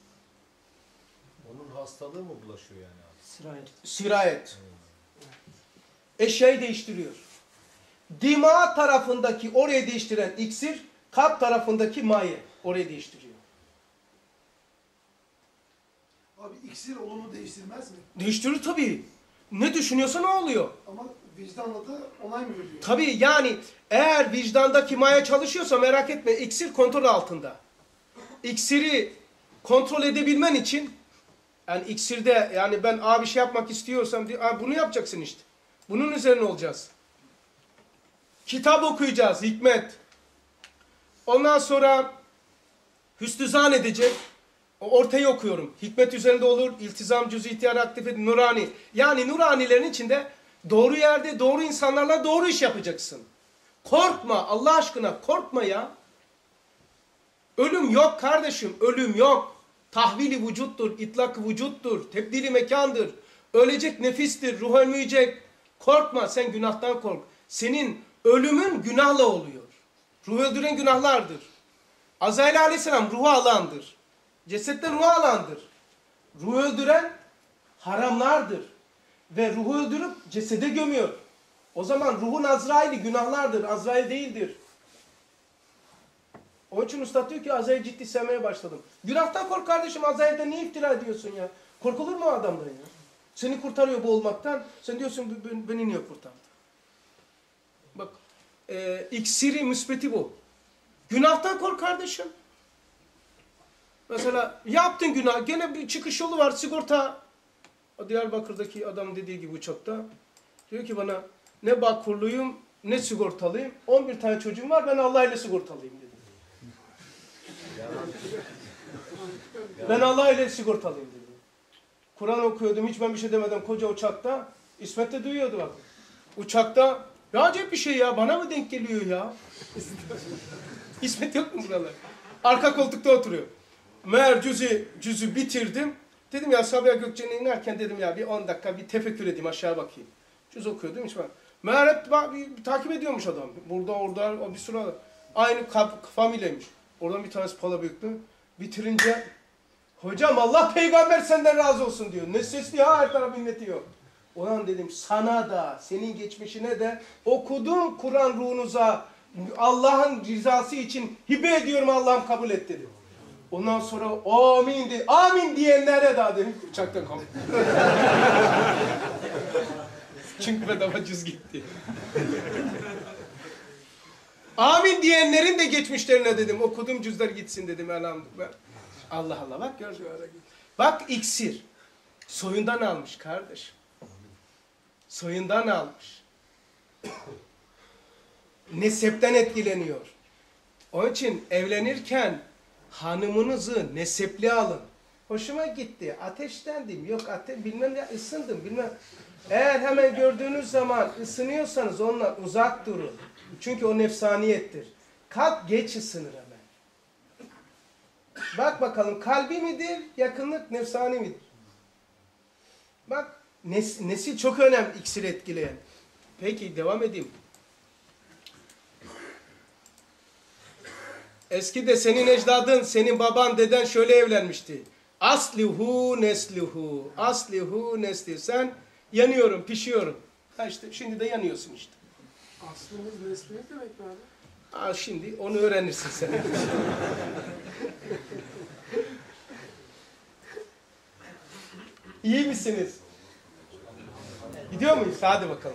Onun hastalığı mı bulaşıyor yani abi? Sirayet. Sirayet. Eşyayı değiştiriyor. Dima tarafındaki oraya değiştiren iksir, kalp tarafındaki maye oraya değiştiriyor. Abi iksir olumlu değiştirmez mi? Değiştirir tabii. Ne düşünüyorsa ne oluyor? Ama vicdanla da onay mı veriyor? Tabii yani eğer vicdandaki maye çalışıyorsa merak etme iksir kontrol altında. İksiri kontrol edebilmen için yani iksirde yani ben abi şey yapmak istiyorsam diye, bunu yapacaksın işte. Bunun üzerine olacağız. Kitap okuyacağız, hikmet. Ondan sonra hüsnü zan edecek. Ortayı okuyorum. Hikmet üzerinde olur. İltizam, cüz-i ihtiyar, aktif edin, nurani. Yani nuranilerin içinde doğru yerde, doğru insanlarla doğru iş yapacaksın. Korkma. Allah aşkına korkma ya. Ölüm yok kardeşim. Ölüm yok. Tahvili vücuttur, itlak vücuttur, tebdili mekandır. Ölecek nefistir, ruh ölmeyecek. Korkma, sen günahtan kork. Senin ölümün günahla oluyor. Ruh öldüren günahlardır. Azrail aleyhisselam ruhu alandır. Cesetten ruh alandır. Ruh öldüren haramlardır. ve ruhu öldürüp cesede gömüyor. O zaman ruhun Azrail'i günahlardır, Azrail değildir. Onun için Üstad diyor ki Azrail'i ciddi sevmeye başladım. Günahtan kork kardeşim, Azrail'den niye iftira ediyorsun ya? Korkulur mu o adamdan ya? Seni kurtarıyor boğulmaktan, sen diyorsun beni niye kurtardı? Bak, e, iksiri müsbeti bu. Günahtan kork kardeşim. Mesela yaptın günah, gene bir çıkış yolu var, sigorta. O Diyarbakır'daki adam dediği gibi uçakta. Diyor ki bana, ne Bağkurluyum, ne sigortalıyım. on bir tane çocuğum var, ben Allah ile sigortalıyım dedi. Ben Allah ile sigortalıyım dedi. Kur'an okuyordum, hiç ben bir şey demedim koca uçakta. İsmet de duyuyordu bak. Uçakta, ya acayip bir şey ya, bana mı denk geliyor ya? İsmet yok mu buralar? Arka koltukta oturuyor. Meğer cüzü, cüzü bitirdim. Dedim ya Sabiha Gökçen'e inerken dedim ya bir on dakika bir tefekkür edeyim, aşağı bakayım. Cüz okuyordum hiç ben. Meğer hep bir, bir, takip ediyormuş adam. Burada orada o bir sürü aynı familyaymış. Oradan bir tanesi pala büyüktü. Bitirince hocam Allah peygamber senden razı olsun diyor. Ne sesli ha, her taraf inletiyor. Ulan dedim sana da senin geçmişine de okudum Kur'an ruhunuza Allah'ın rızası için hibe ediyorum, Allah'ım kabul et dedim. Ondan sonra amin de amin diyenlere daha dedim uçaktan kalktım. Çünkü bedava cüz gitti. Amin diyenlerin de geçmişlerine dedim okudum cüzler gitsin dedim elhamdülillah. Allah Allah bak gör. Bak iksir. Soyundan almış kardeş. Soyundan almış. Nesepten etkileniyor. Onun için evlenirken hanımınızı nesepli alın. Hoşuma gitti. Ateşlendim. Yok ateş bilmem ne ısındım bilmem. Eğer hemen gördüğünüz zaman ısınıyorsanız onunla uzak durun. Çünkü o nefsaniyettir. Kalp geç ısınır hemen. Bak bakalım kalbi midir, yakınlık nefsani midir? Bak nes nesil çok önemli iksir etkileyen. Peki devam edeyim. Eskide senin ecdadın, senin baban, deden şöyle evlenmişti. Aslihu neslihu, aslihu nesli. Sen yanıyorum, pişiyorum. Ha işte şimdi de yanıyorsun işte. Aslımız nesli ne demek mi abi? Ha şimdi onu öğrenirsin sen. İyi misiniz? Gidiyor muyuz? Hadi bakalım.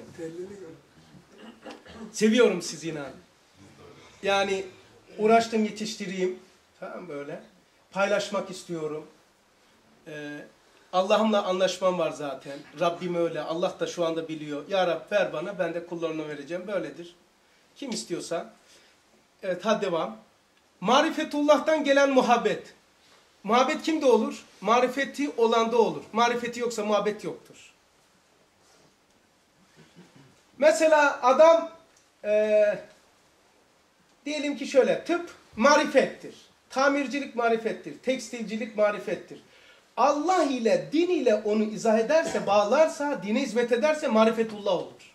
Seviyorum sizi inan. Yani uğraştım yetiştireyim. Tamam böyle. Paylaşmak istiyorum. Ee, Allah'ımla anlaşmam var zaten. Rabbim öyle. Allah da şu anda biliyor. Ya Rab ver bana, ben de kullarına vereceğim. Böyledir. Kim istiyorsa. Evet hadi devam. Marifetullah'tan gelen muhabbet. Muhabbet kimde olur? Marifeti olanda olur. Marifeti yoksa muhabbet yoktur. Mesela adam e, diyelim ki şöyle tıp marifettir. Tamircilik marifettir. Tekstilcilik marifettir. Allah ile din ile onu izah ederse, bağlarsa, dine hizmet ederse marifetullah olur.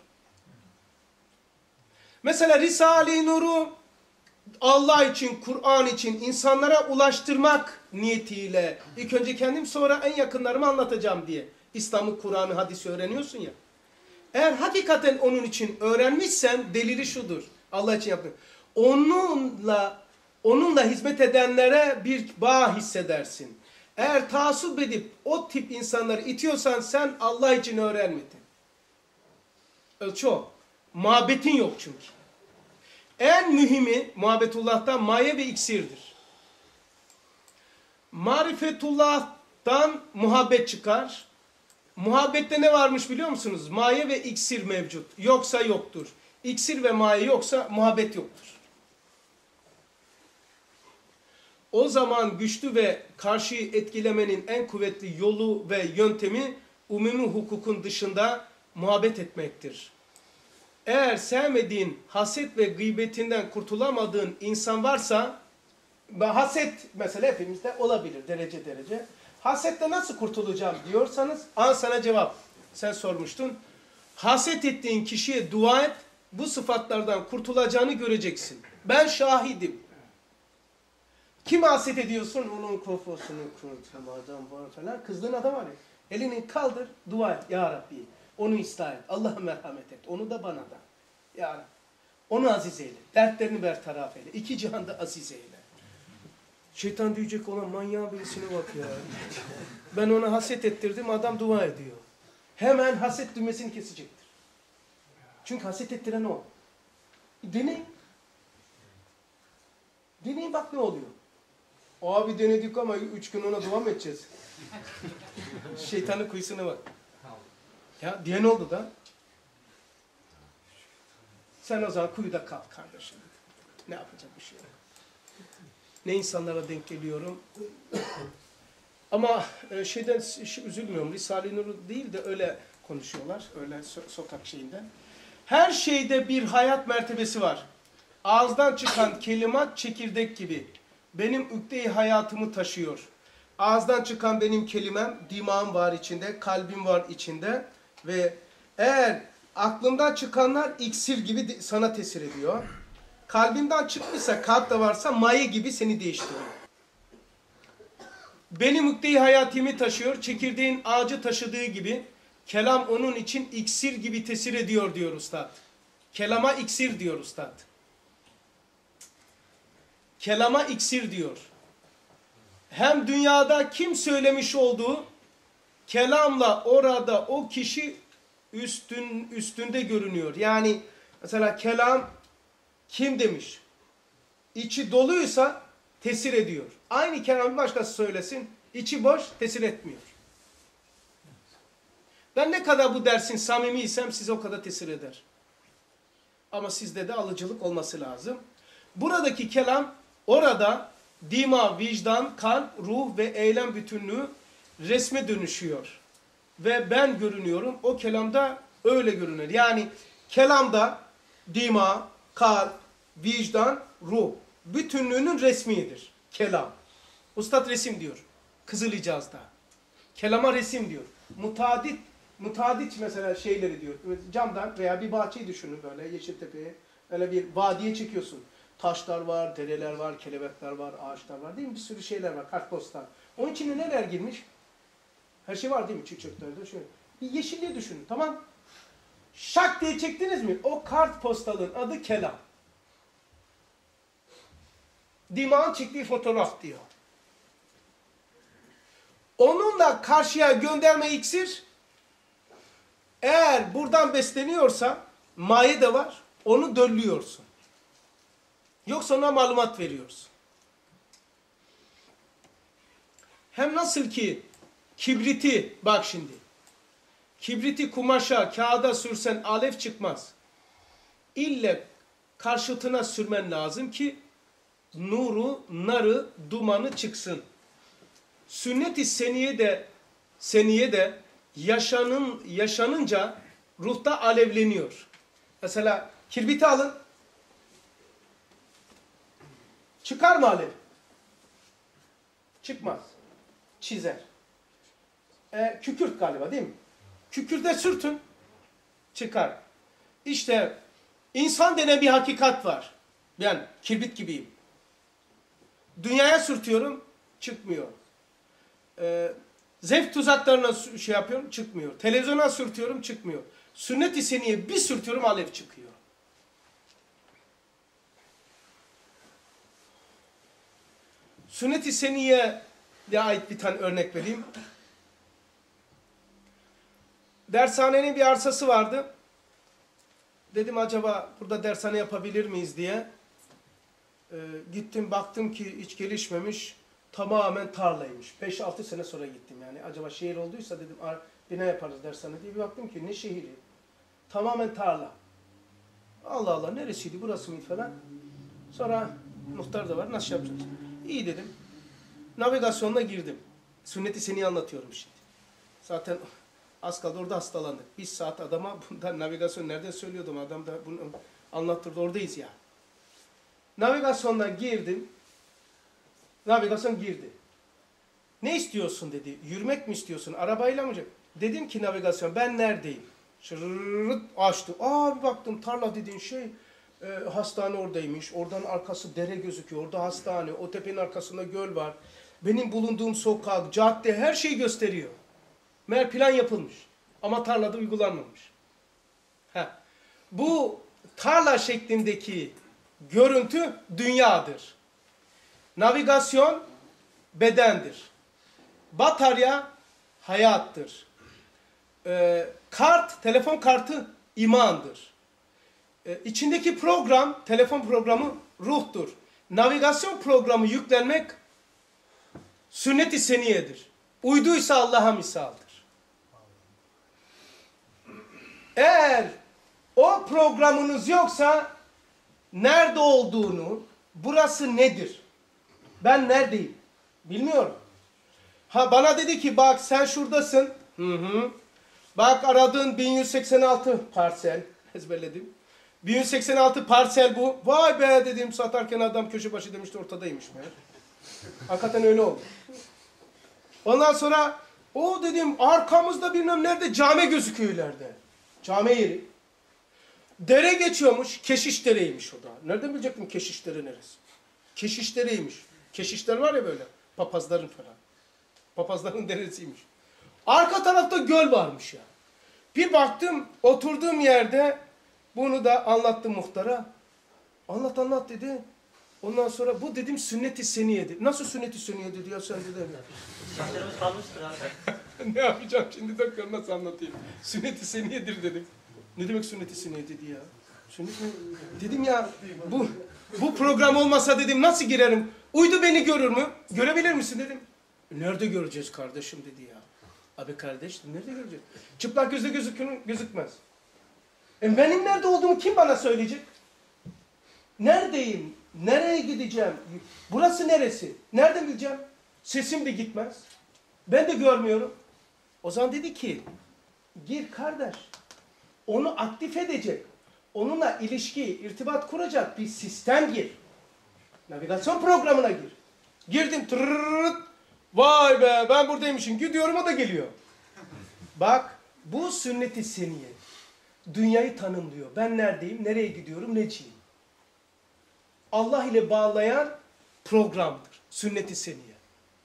Mesela Risale-i Nur'u Allah için, Kur'an için insanlara ulaştırmak niyetiyle ilk önce kendim sonra en yakınlarıma anlatacağım diye İslam'ı, Kur'an'ı, hadisi öğreniyorsun ya. Eğer hakikaten onun için öğrenmişsen delili şudur. Allah için yaptım. Onunla onunla hizmet edenlere bir bağ hissedersin. Eğer taassup edip o tip insanları itiyorsan sen Allah için öğrenmedin. Ölçü o. Muhabbetin yok çünkü. En mühimi muhabbetullah'tan maye ve iksirdir. Marifetullah'tan muhabbet çıkar. Muhabbette ne varmış biliyor musunuz? Maye ve iksir mevcut. Yoksa yoktur. İksir ve maye yoksa muhabbet yoktur. O zaman güçlü ve karşıyı etkilemenin en kuvvetli yolu ve yöntemi umumi hukukun dışında muhabbet etmektir. Eğer sevmediğin, haset ve gıybetinden kurtulamadığın insan varsa, haset mesela hepimizde olabilir derece derece. Hasette nasıl kurtulacağım diyorsanız, an sana cevap. Sen sormuştun. Haset ettiğin kişiye dua et, bu sıfatlardan kurtulacağını göreceksin. Ben şahidim. Kim haset ediyorsun? Onun kafasını kurtulmadan falan. Kızdığın adam var ya. Elini kaldır, dua et. Ya Rabbi, Onu ıslah et. Allah'a merhamet et. Onu da bana da. Ya Rabbi. Onu aziz eyle. Dertlerini bertaraf eyle. İki cihanda aziz eyle. Şeytan diyecek olan manyağın birisine bak ya. Ben ona haset ettirdim, adam dua ediyor. Hemen haset düğmesini kesecektir. Çünkü haset ettiren o. Deneyin. Deneyin bak ne oluyor. O abi denedik ama üç gün ona dua mı edeceğiz? Şeytanın kuyusuna bak. Ya diyen oldu da. Sen o zaman kuyuda kal kardeşim. Ne yapacak bir şey yok. Ne insanlara denk geliyorum. Ama e, şeyden şey, üzülmüyorum. Risale-i Nur değil de öyle konuşuyorlar. Öyle so- sokak şeyinde. Her şeyde bir hayat mertebesi var. Ağızdan çıkan kelimat çekirdek gibi. Benim ükde-i hayatımı taşıyor. Ağızdan çıkan benim kelimem, dimağım var içinde, kalbim var içinde. Ve eğer aklımdan çıkanlar iksir gibi sana tesir ediyor. Kalbimden çıkmışsa, kalp de varsa maye gibi seni değiştiriyor. Benim ükde-i hayatımı taşıyor, çekirdeğin ağacı taşıdığı gibi. Kelam onun için iksir gibi tesir ediyor diyor Üstad. Kelama iksir diyor Üstad. Kelama iksir diyor. Hem dünyada kim söylemiş olduğu kelamla orada o kişi üstün üstünde görünüyor. Yani mesela kelam kim demiş? İçi doluysa tesir ediyor. Aynı kelamı başkası söylesin, içi boş tesir etmiyor. Ben ne kadar bu dersin samimiysem size o kadar tesir eder. Ama sizde de alıcılık olması lazım. Buradaki kelam orada dima, vicdan, kalp, ruh ve eylem bütünlüğü resme dönüşüyor. Ve ben görünüyorum. O kelamda öyle görünür. Yani kelamda dima, kalp, vicdan, ruh bütünlüğünün resmidir. Kelam. Ustad resim diyor. Kızıl İcaz'da. Kelama resim diyor. Mutadit, mutadit mesela şeyleri diyor. Camdan veya bir bahçeyi düşünün böyle Yeşiltepe'ye. Öyle bir vadiye çekiyorsun. Taşlar var, dereler var, kelebekler var, ağaçlar var değil mi? Bir sürü şeyler var, kartpostal. Onun içine neler girmiş? Her şey var değil mi çiçeklerde? Şöyle. Bir yeşilliği düşünün, tamam. Şak diye çektiniz mi? O kartpostalın adı kelam. Dimağın çektiği fotoğraf diyor. Onunla karşıya gönderme iksir, eğer buradan besleniyorsa, maye de var, onu döllüyorsun. Yoksa ona malumat veriyorsun. Hem nasıl ki kibriti, bak şimdi, kibriti kumaşa, kağıda sürsen alev çıkmaz. İlle karşıtına sürmen lazım ki nuru, narı, dumanı çıksın. Sünnet-i seniye de, seniye de yaşanın, yaşanınca ruhta alevleniyor. Mesela kibriti alın. Çıkar mı alev? Çıkmaz. Çizer. E, kükürt galiba değil mi? Kükürde sürtün. Çıkar. İşte insan denen bir hakikat var. Ben kibrit gibiyim. Dünyaya sürtüyorum. Çıkmıyor. E, zevk tuzaklarına şey yapıyorum. Çıkmıyor. Televizyona sürtüyorum. Çıkmıyor. Sünnet-i seniye bir sürtüyorum alev çıkıyor. Sünnet-i Seniyye'ye ait bir tane örnek vereyim. Dershanenin bir arsası vardı. Dedim acaba burada dershane yapabilir miyiz diye. Ee, gittim baktım ki hiç gelişmemiş. Tamamen tarlaymış. beş altı sene sonra gittim yani. Acaba şehir olduysa dedim bina yaparız dershane diye. Bir baktım ki ne şehri. Tamamen tarla. Allah Allah neresiydi burası mıydı falan. Sonra muhtar da var nasıl yapacağız? İyi dedim. Navigasyonla girdim. Sünnet-i Seniyye anlatıyorum şimdi. Zaten az kaldı orada hastalandık. Bir saat adama bundan navigasyon nereden söylüyordum. Adam da bunu anlattırdı. Oradayız ya. Navigasyonla girdim. Navigasyon girdi. Ne istiyorsun dedi. Yürümek mi istiyorsun? Arabayla mı? Dedim ki navigasyon ben neredeyim? Şırrrrt açtı. Aa bir baktım tarla dediğin şey e, hastane oradaymış. Oradan arkası dere gözüküyor. Orada hastane. O tepenin arkasında göl var. Benim bulunduğum sokak, cadde her şeyi gösteriyor. Meğer plan yapılmış. Ama tarlada uygulanmamış. Heh. Bu tarla şeklindeki görüntü dünyadır. Navigasyon bedendir. Batarya hayattır. Ee, kart, telefon kartı imandır. Ee, içindeki program, telefon programı ruhtur. Navigasyon programı yüklenmek sünnet-i seniyedir. Uyduysa Allah'a misaldır. Eğer o programınız yoksa nerede olduğunu, burası nedir? Ben neredeyim? Bilmiyorum. Ha bana dedi ki bak sen şuradasın. Hı hı. Bak aradığın bin yüz seksen altı parsel. Ezberledim. bin yüz seksen altı parsel bu. Vay be dedim, satarken adam köşe başı demişti, ortadaymış meğer. Hakikaten öyle oldu. Ondan sonra o dedim arkamızda bilmem nerede cami gözüküyor ileride. Cami yeri. Dere geçiyormuş. Keşiş dereymiş o da. Nereden bilecektim Keşiş dere neresi? Keşiş dereymiş. Keşişler var ya böyle. Papazların falan. Papazların deresiymiş. Arka tarafta göl varmış ya. Bir baktım oturduğum yerde, bunu da anlattım muhtara. Anlat anlat dedi. Ondan sonra bu dedim sünnet-i seniyedir. Nasıl sünnet-i seniye dedi ya sen dedi. Saçlarımız kalmıştır abi. Ne yapacağım şimdi, dakika nasıl anlatayım. Sünnet-i seniyedir dedim. Ne demek sünnet-i seniye dedi ya. Sünnet mi? Dedim ya bu bu program olmasa dedim nasıl girerim? Uydu beni görür mü? Görebilir misin dedim. Nerede göreceğiz kardeşim dedi ya. Abi kardeş nerede göreceğiz? Çıplak gözle gözükür, gözükmez. E benim nerede olduğumu kim bana söyleyecek? Neredeyim? Nereye gideceğim? Burası neresi? Nereden bileceğim? Sesim de gitmez. Ben de görmüyorum. O zaman dedi ki gir kardeş. Onu aktif edecek. Onunla ilişki, irtibat kuracak bir sistem gir. Navigasyon programına gir. Girdim. Tırırırırt. Vay be ben buradaymışım. Gidiyorum o da geliyor. Bak bu sünnet-i seniye. Dünyayı tanımlıyor. Ben neredeyim, nereye gidiyorum, neciyim. Allah ile bağlayan programdır. Sünnet-i seniye.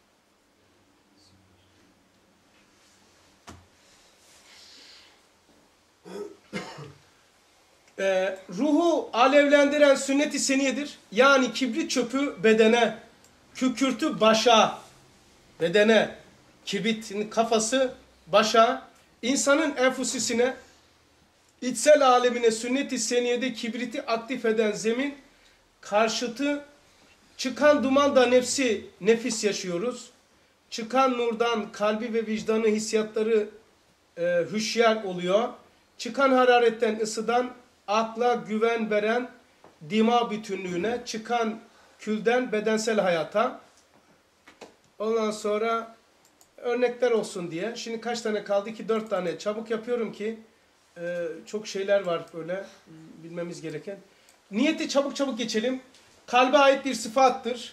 Ee, ruhu alevlendiren sünnet-i seniyedir. Yani kibrit çöpü bedene, kükürtü başa, bedene, kibritin kafası başa, insanın enfusisine, içsel alemine sünnet-i seniyede kibriti aktif eden zemin, karşıtı çıkan duman da nefsi, nefis yaşıyoruz. Çıkan nurdan kalbi ve vicdanı hissiyatları e, hüşyar oluyor. Çıkan hararetten, ısıdan akla güven veren dima bütünlüğüne, çıkan külden bedensel hayata. Ondan sonra örnekler olsun diye. Şimdi kaç tane kaldı ki? Dört tane. Çabuk yapıyorum ki e, çok şeyler var böyle bilmemiz gereken. Niyeti çabuk çabuk geçelim. Kalbe ait bir sıfattır.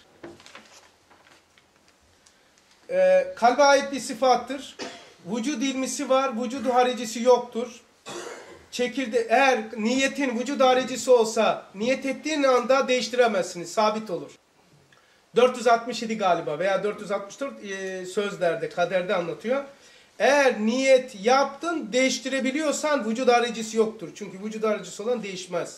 E, kalbe ait bir sıfattır. Vücud ilmisi var, vücudu haricisi yoktur. Çekirde, eğer niyetin vücud haricisi olsa, niyet ettiğin anda değiştiremezsiniz, sabit olur. dört yüz altmış yedi galiba veya dört yüz altmış dört e, sözlerde, kaderde anlatıyor. Eğer niyet yaptın, değiştirebiliyorsan vücud haricisi yoktur. Çünkü vücud haricisi olan değişmez.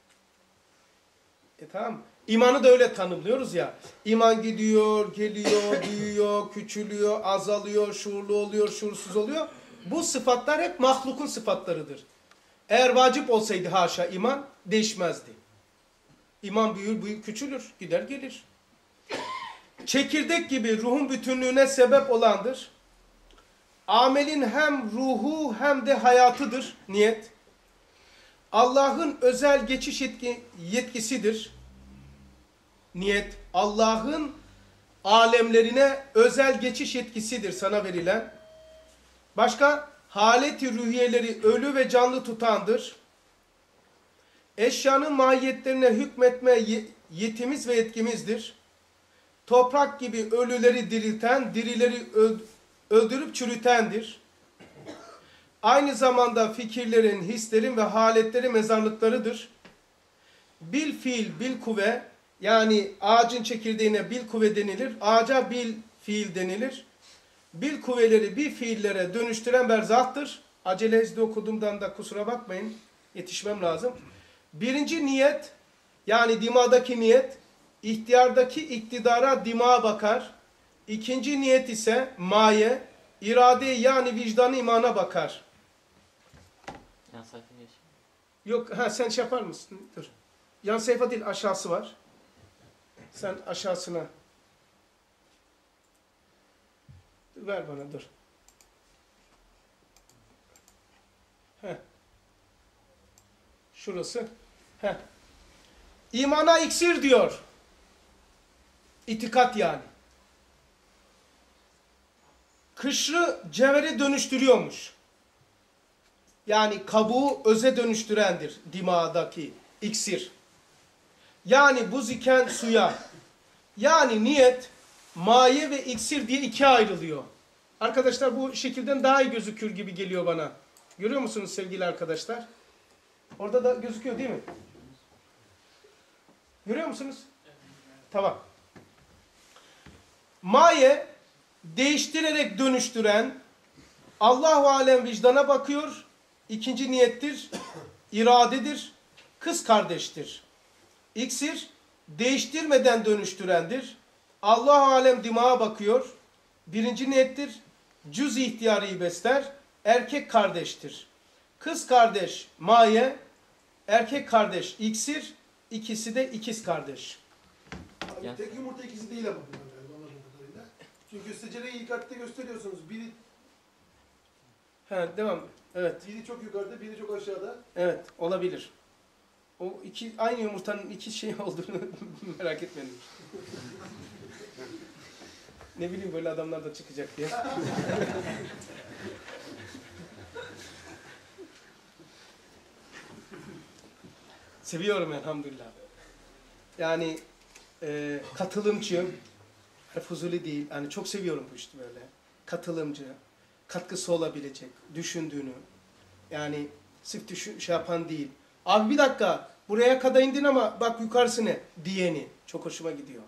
E tamam. İmanı da öyle tanımlıyoruz ya. İman gidiyor, geliyor, büyüyor, küçülüyor, azalıyor, şuurlu oluyor, şuursuz oluyor. Bu sıfatlar hep mahlukun sıfatlarıdır. Eğer vacip olsaydı haşa iman değişmezdi. İman büyür, büyür, küçülür, gider gelir. Çekirdek gibi ruhun bütünlüğüne sebep olandır. Amelin hem ruhu hem de hayatıdır niyet. Allah'ın özel geçiş yetki, yetkisidir. Niyet Allah'ın alemlerine özel geçiş yetkisidir sana verilen. Başka haleti rühiyeleri ölü ve canlı tutandır. Eşyanın mahiyetlerine hükmetme yetimiz ve yetkimizdir. Toprak gibi ölüleri dirilten, dirileri öldürüp çürütendir. Aynı zamanda fikirlerin, hislerin ve haletleri mezarlıklarıdır. Bil fiil, bil kuvve, yani ağacın çekirdeğine bil kuvve denilir, ağaca bil fiil denilir. Bil kuvveleri bir fiillere dönüştüren berzahtır. Acele hızlı okuduğumdan da kusura bakmayın. Yetişmem lazım. Birinci niyet, yani dimadaki niyet, ihtiyardaki iktidara dimağa bakar. İkinci niyet ise maye, irade yani vicdanı imana bakar. Yan sayfa geç. Yok, ha sen şey yapar mısın? Dur. Yan sayfa değil, aşağısı var. Sen aşağısına. Ver bana, dur. Heh. Şurası. Heh. İmana iksir diyor. İtikat yani. Kışrı cevheri dönüştürüyormuş. Yani kabuğu öze dönüştürendir dimağdaki iksir. Yani buz iken suya. Yani niyet, maye ve iksir diye ikiye ayrılıyor. Arkadaşlar bu şekilden daha iyi gözükür gibi geliyor bana. Görüyor musunuz sevgili arkadaşlar? Orada da gözüküyor değil mi? Görüyor musunuz? Tamam. Maye, değiştirerek dönüştüren, Allah-u Alem vicdana bakıyor. İkinci niyettir, iradedir, kız kardeştir. İksir, değiştirmeden dönüştürendir. Allah-u Alem dimağa bakıyor. Birinci niyettir, cüz ihtiyarıyı besler, erkek kardeştir. Kız kardeş maye, erkek kardeş iksir, ikisi de ikiz kardeş. Abi Yani- tek yumurta ikisi değil ama bunlar galiba anladığım kadarıyla. Çünkü secereyi ilk harfte gösteriyorsunuz. Biri, Ha, devam. Evet, biri çok yukarıda, biri çok aşağıda. evet olabilir. O iki aynı yumurtanın iki şey olduğunu merak etmedim. Ne bileyim böyle adamlar da çıkacak diye. Seviyorum elhamdülillah. Yani e, katılımcı, fuzuli değil. Yani çok seviyorum bu işte böyle. Katılımcı, katkısı olabilecek, düşündüğünü. Yani sırf düşün, şey yapan değil. Abi bir dakika, buraya kadar indin ama bak yukarısı ne? Diyeni. Çok hoşuma gidiyor.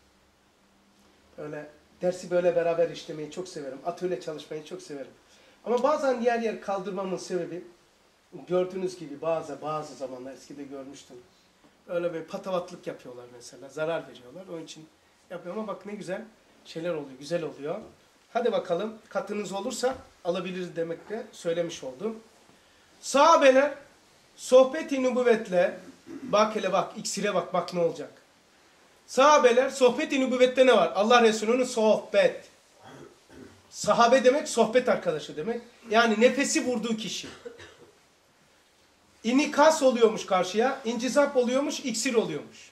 Böyle dersi böyle beraber işlemeyi çok severim. Atölye çalışmayı çok severim. Ama bazen yer yer kaldırmamın sebebi, gördüğünüz gibi bazı bazı zamanlar eskide görmüştüm. Öyle bir patavatlık yapıyorlar mesela. Zarar veriyorlar. Onun için yapıyorum ama bak ne güzel şeyler oluyor. Güzel oluyor. Hadi bakalım katınız olursa alabiliriz demekle söylemiş oldum. Sahabeler sohbet-i nübüvvetle, bak hele bak iksire bak bak ne olacak. Sahabeler sohbet-i nübüvvette ne var? Allah Resulü'nün sohbet. Sahabe demek sohbet arkadaşı demek. Yani nefesi vurduğu kişi. İnikas oluyormuş karşıya, incizap oluyormuş, iksir oluyormuş.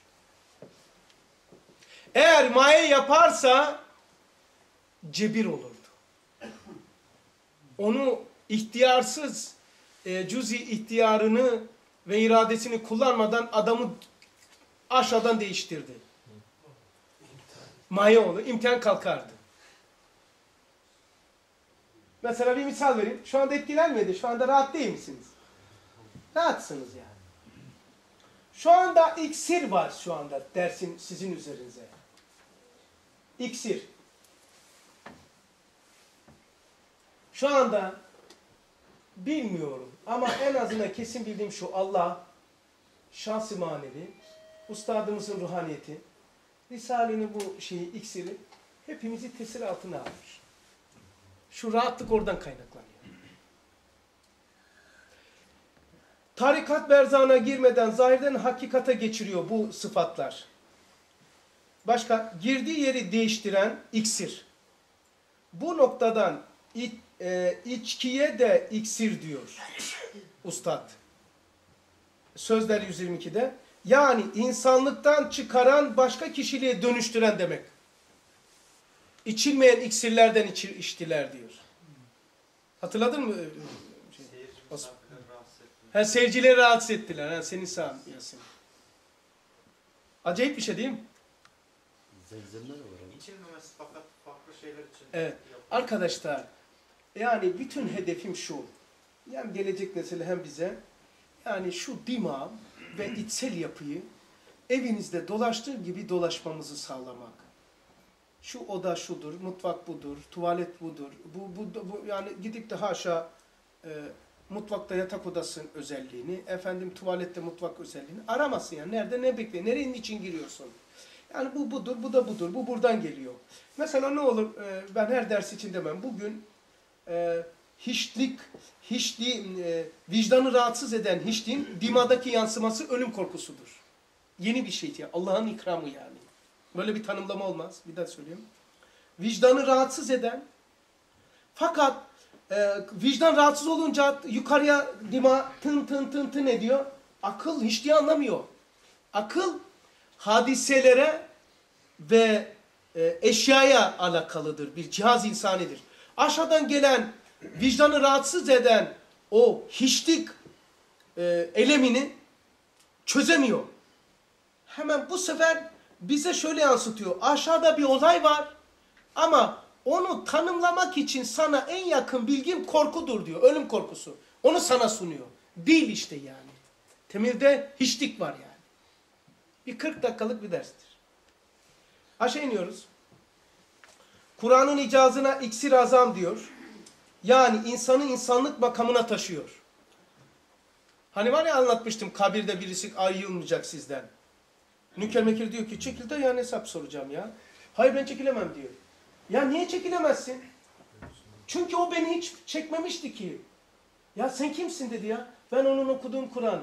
Eğer maye yaparsa cebir olurdu. Onu ihtiyarsız, e, cüz-i ihtiyarını ve iradesini kullanmadan adamı aşağıdan değiştirdi. Maye olur, imtihan kalkardı. Mesela bir misal vereyim. Şu anda etkilenmedi, şu anda rahat değil misiniz? Rahatsınız yani. Şu anda iksir var şu anda dersin sizin üzerinize. İksir. Şu anda bilmiyorum ama en azından kesin bildiğim şu: Allah, şahs-ı manevi, ustadımızın ruhaniyeti, Risale'nin bu şeyi, iksiri hepimizi tesir altına almış. Şu rahatlık oradan kaynaklanıyor. Tarikat berzana girmeden zahirden hakikate geçiriyor bu sıfatlar. Başka, girdiği yeri değiştiren iksir. Bu noktadan iç, e, içkiye de iksir diyor Ustad. Sözler yüz yirmi ikide. Yani insanlıktan çıkaran, başka kişiliğe dönüştüren demek. İçilmeyen iksirlerden içir, içtiler diyor. Hatırladın mı? Şey, Ha, seyircileri rahatsız ettiler. Ha, senin sağın Yasin. Acayip bir şey değil mi? Zelzemler var ama. İçilmemesi fakat farklı şeyler için. Evet. Arkadaşlar, yani bütün hedefim şu. Hem gelecek nesile hem bize. Yani şu dima ve içsel yapıyı evinizde dolaştığı gibi dolaşmamızı sağlamak. Şu oda şudur, mutfak budur, tuvalet budur. Bu, bu, bu yani gidip de haşa e, mutfakta yatak odası özelliğini, efendim tuvalette mutfak özelliğini aramasın yani. Nerede ne bekliyor, nerenin için giriyorsun? Yani bu budur, bu da budur, bu buradan geliyor. Mesela ne olur, e, ben her ders için demem. Bugün e, hiçlik, hiçliği, e, vicdanı rahatsız eden hiçliğin dimadaki yansıması ölüm korkusudur. Yeni bir şey ya, Allah'ın ikramı yani. Böyle bir tanımlama olmaz. Bir daha söyleyeyim. Vicdanı rahatsız eden, fakat e, vicdan rahatsız olunca yukarıya dima tın tın tın tın ediyor. Akıl hiçliği anlamıyor. Akıl hadiselere ve e, eşyaya alakalıdır. Bir cihaz insanidir. Aşağıdan gelen, vicdanı rahatsız eden o hiçlik e, elemini çözemiyor. Hemen bu sefer bize şöyle yansıtıyor. Aşağıda bir olay var ama onu tanımlamak için sana en yakın bilgim korkudur diyor. Ölüm korkusu. Onu sana sunuyor. Değil işte yani. Temelde hiçlik var yani. Bir kırk dakikalık bir derstir. Aşağı iniyoruz. Kur'an'ın icazına iksir azam diyor. Yani insanı insanlık makamına taşıyor. Hani var ya anlatmıştım, kabirde birisi ayrılmayacak sizden. Nüker Mekir diyor ki çekil de yani hesap soracağım ya. Hayır ben çekilemem diyor. Ya niye çekilemezsin? Çünkü o beni hiç çekmemişti ki. Ya sen kimsin dedi ya. Ben onun okuduğum Kur'an.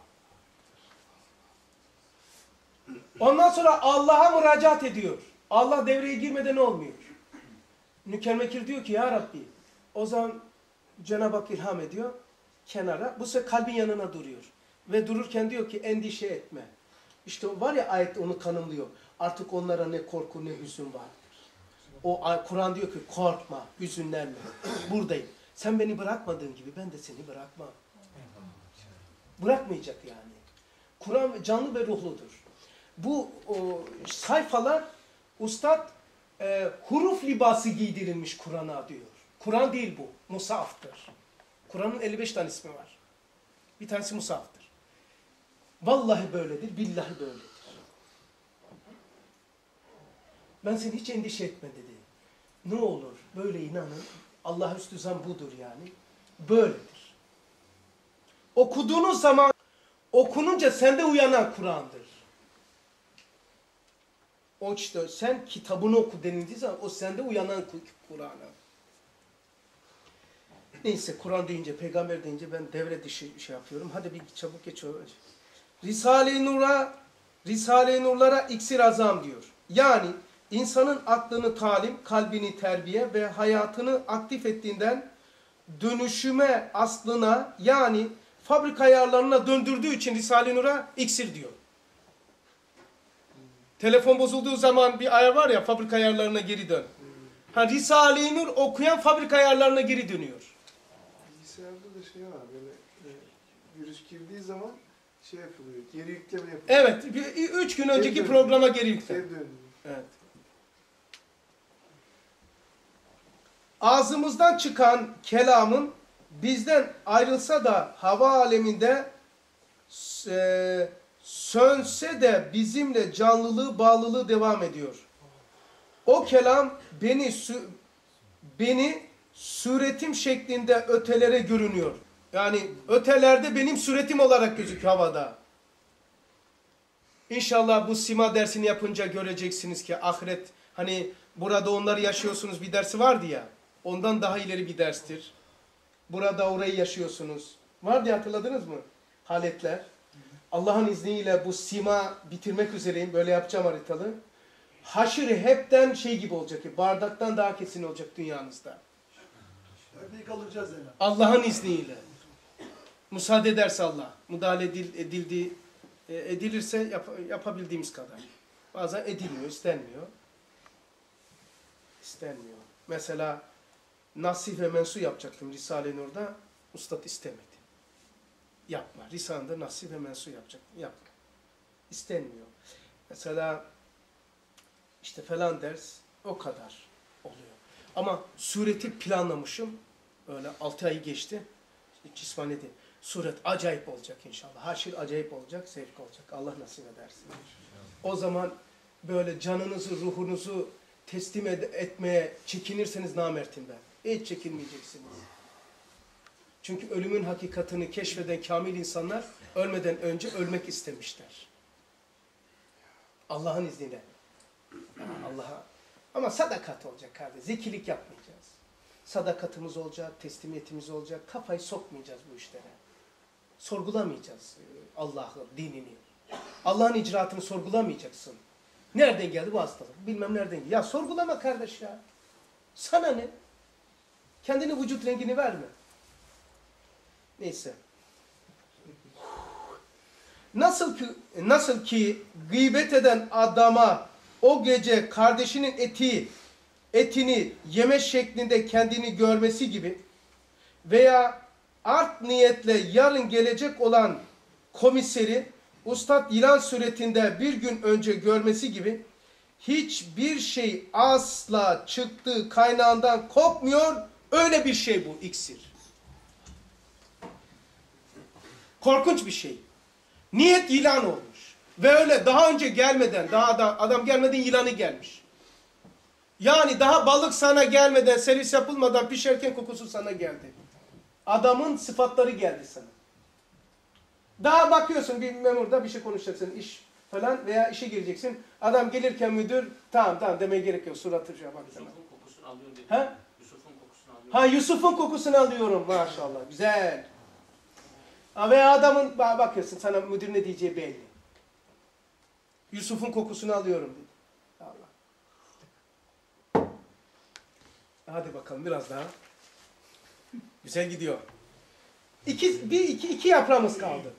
Ondan sonra Allah'a müracaat ediyor. Allah devreye girmeden olmuyor. Nüker Mekir diyor ki ya Rabbi, o zaman Cenab-ı Hak ilham ediyor kenara. Bu sefer kalbin yanına duruyor. Ve dururken diyor ki endişe etme. İşte var ya ayet onu tanımlıyor. Artık onlara ne korku ne hüzün vardır. O Kur'an diyor ki korkma, hüzünlenme. Buradayım. Sen beni bırakmadığın gibi ben de seni bırakmam. Bırakmayacak yani. Kur'an canlı ve ruhludur. Bu o, sayfalar Ustad e, huruf libası giydirilmiş Kur'an'a diyor. Kur'an değil bu. Musaftır. Kur'an'ın elli beş tane ismi var. Bir tanesi musaftır. Vallahi böyledir, billahi böyledir. Ben seni hiç endişe etme dedi. Ne olur böyle inanın. Allah üstü zan budur yani. Böyledir. Okuduğunuz zaman okununca sende uyanan Kur'an'dır. O işte sen kitabını oku denildiği zaman o sende uyanan Kur'an'a. Neyse Kur'an deyince, peygamber deyince ben devre dışı şey yapıyorum. Hadi bir çabuk geçiyor. Risale-i Nur'a, Risale-i Nur'lara iksir azam diyor. Yani insanın aklını talim, kalbini terbiye ve hayatını aktif ettiğinden dönüşüme aslına yani fabrika ayarlarına döndürdüğü için Risale-i Nur'a iksir diyor. Telefon bozulduğu zaman bir ayar var ya, fabrika ayarlarına geri dön. Ha, Risale-i Nur okuyan fabrika ayarlarına geri dönüyor. Bilgisayarda da şey var böyle e, virüs girdiği zaman şey yapılıyor, geri yükleme yapılıyor. Evet, bir, üç gün önceki Geri programa geri yüklen. Geri dönüyor. Evet. Ağzımızdan çıkan kelamın bizden ayrılsa da hava aleminde e, sönse de bizimle canlılığı, bağlılığı devam ediyor. O kelam beni beni suretim şeklinde ötelere görünüyor. Yani ötelerde benim suretim olarak gözüküyor havada. İnşallah bu sima dersini yapınca göreceksiniz ki ahiret, hani burada onları yaşıyorsunuz bir dersi vardı ya, ondan daha ileri bir derstir. Burada orayı yaşıyorsunuz. Var diye hatırladınız mı? Haletler. Allah'ın izniyle bu sima bitirmek üzereyim. Böyle yapacağım haritalı. Haşır hepten şey gibi olacak ki, bardaktan daha kesin olacak dünyanızda. Örneği kalacağız yani. Allah'ın izniyle. Müsaade ederse Allah. Müdahale edil, edildiği, edilirse yap, yapabildiğimiz kadar. Bazen edilmiyor, istenmiyor. İstenmiyor. Mesela nasih ve mensu yapacaktım Risale-i Nur'da. Ustad istemedi. Yapma. Risale'de nasih ve mensu yapacaktım. Yapma. İstenmiyor. Mesela işte falan ders o kadar oluyor. Ama sureti planlamışım. Öyle altı ayı geçti. Cismani değil. Suret acayip olacak inşallah. Haşir acayip olacak, zevk olacak. Allah nasip ederse. O zaman böyle canınızı, ruhunuzu teslim ed etmeye çekinirseniz namertim ben. Hiç çekinmeyeceksiniz. Çünkü ölümün hakikatini keşfeden kamil insanlar ölmeden önce ölmek istemişler. Allah'ın izniyle. Allah'a. Ama sadakat olacak kardeş. Zekilik yapmayacağız. Sadakatimiz olacak, teslimiyetimiz olacak. Kafayı sokmayacağız bu işlere. Sorgulamayacağız Allah'ın dinini. Allah'ın icraatını sorgulamayacaksın. Nereden geldi bu hastalık? Bilmem nereden geldi. Ya sorgulama kardeş ya. Sana ne? Kendine vücut rengini verme. Neyse. Nasıl ki, nasıl ki gıybet eden adama o gece kardeşinin eti, etini yeme şeklinde kendini görmesi gibi veya art niyetle yarın gelecek olan komiseri Ustad yılan suretinde bir gün önce görmesi gibi hiçbir şey asla çıktığı kaynağından kopmuyor. Öyle bir şey bu iksir. Korkunç bir şey. Niyet yılan olmuş. Ve öyle daha önce gelmeden, daha da adam gelmeden yılanı gelmiş. Yani daha balık sana gelmeden, servis yapılmadan pişerken kokusu sana geldi. Adamın sıfatları geldi sana. Daha bakıyorsun bir memurda bir şey konuşacaksın, iş falan veya işe gireceksin. Adam gelirken müdür, tamam tamam demeye gerek yok. Suratı şuna bak. Yusuf'un kokusunu alıyor dedi. Ha? Yusuf'un kokusunu alıyor. Ha Yusuf'un kokusunu alıyorum maşallah. Güzel. Ha, veya adamın bakıyorsun sana müdür ne diyeceği belli. Yusuf'un kokusunu alıyorum dedi. Allah. Hadi bakalım biraz daha. Güzel gidiyor. İki, bir, iki, iki yaprağımız kaldı.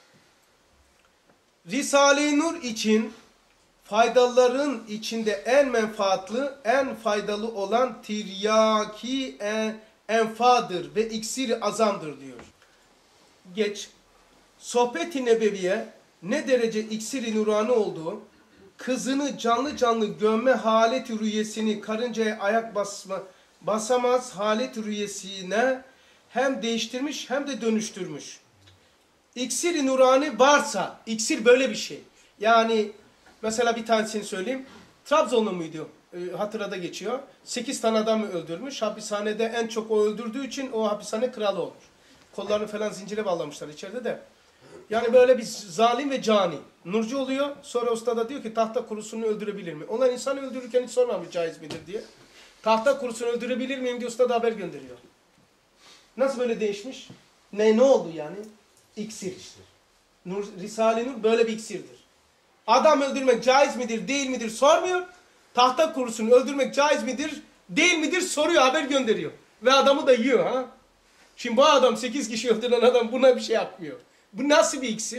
Risale-i Nur için faydaların içinde en menfaatlı, en faydalı olan tiryaki en, enfadır ve iksir-i azamdır diyor. Geç. Sohbet-i Nebeviye ne derece iksir-i nurani olduğu, kızını canlı canlı gömme halet-i rüyesini karıncaya ayak basma, basamaz halet-i rüyesine hem değiştirmiş hem de dönüştürmüş. İksir-i nurani varsa, iksir böyle bir şey. Yani mesela bir tanesini söyleyeyim. Trabzonlu muydu? E, hatırada geçiyor. Sekiz tane adamı öldürmüş. Hapishanede en çok o öldürdüğü için o hapishane kralı olmuş. Kollarını falan zincire bağlamışlar içeride de. Yani böyle bir zalim ve cani. Nurcu oluyor. Sonra usta da diyor ki tahta kurusunu öldürebilir mi? Onlar insanı öldürürken hiç sormamış caiz midir diye. Tahta kurusunu öldürebilir miyim diye usta da haber gönderiyor. Nasıl böyle değişmiş? Ne ne oldu yani? İksir. Nur, Risale-i Nur böyle bir iksirdir. Adam öldürmek caiz midir, değil midir sormuyor. Tahta kurusunu öldürmek caiz midir, değil midir soruyor, haber gönderiyor. Ve adamı da yiyor ha. Şimdi bu adam sekiz kişi öldüren adam buna bir şey yapmıyor. Bu nasıl bir iksir?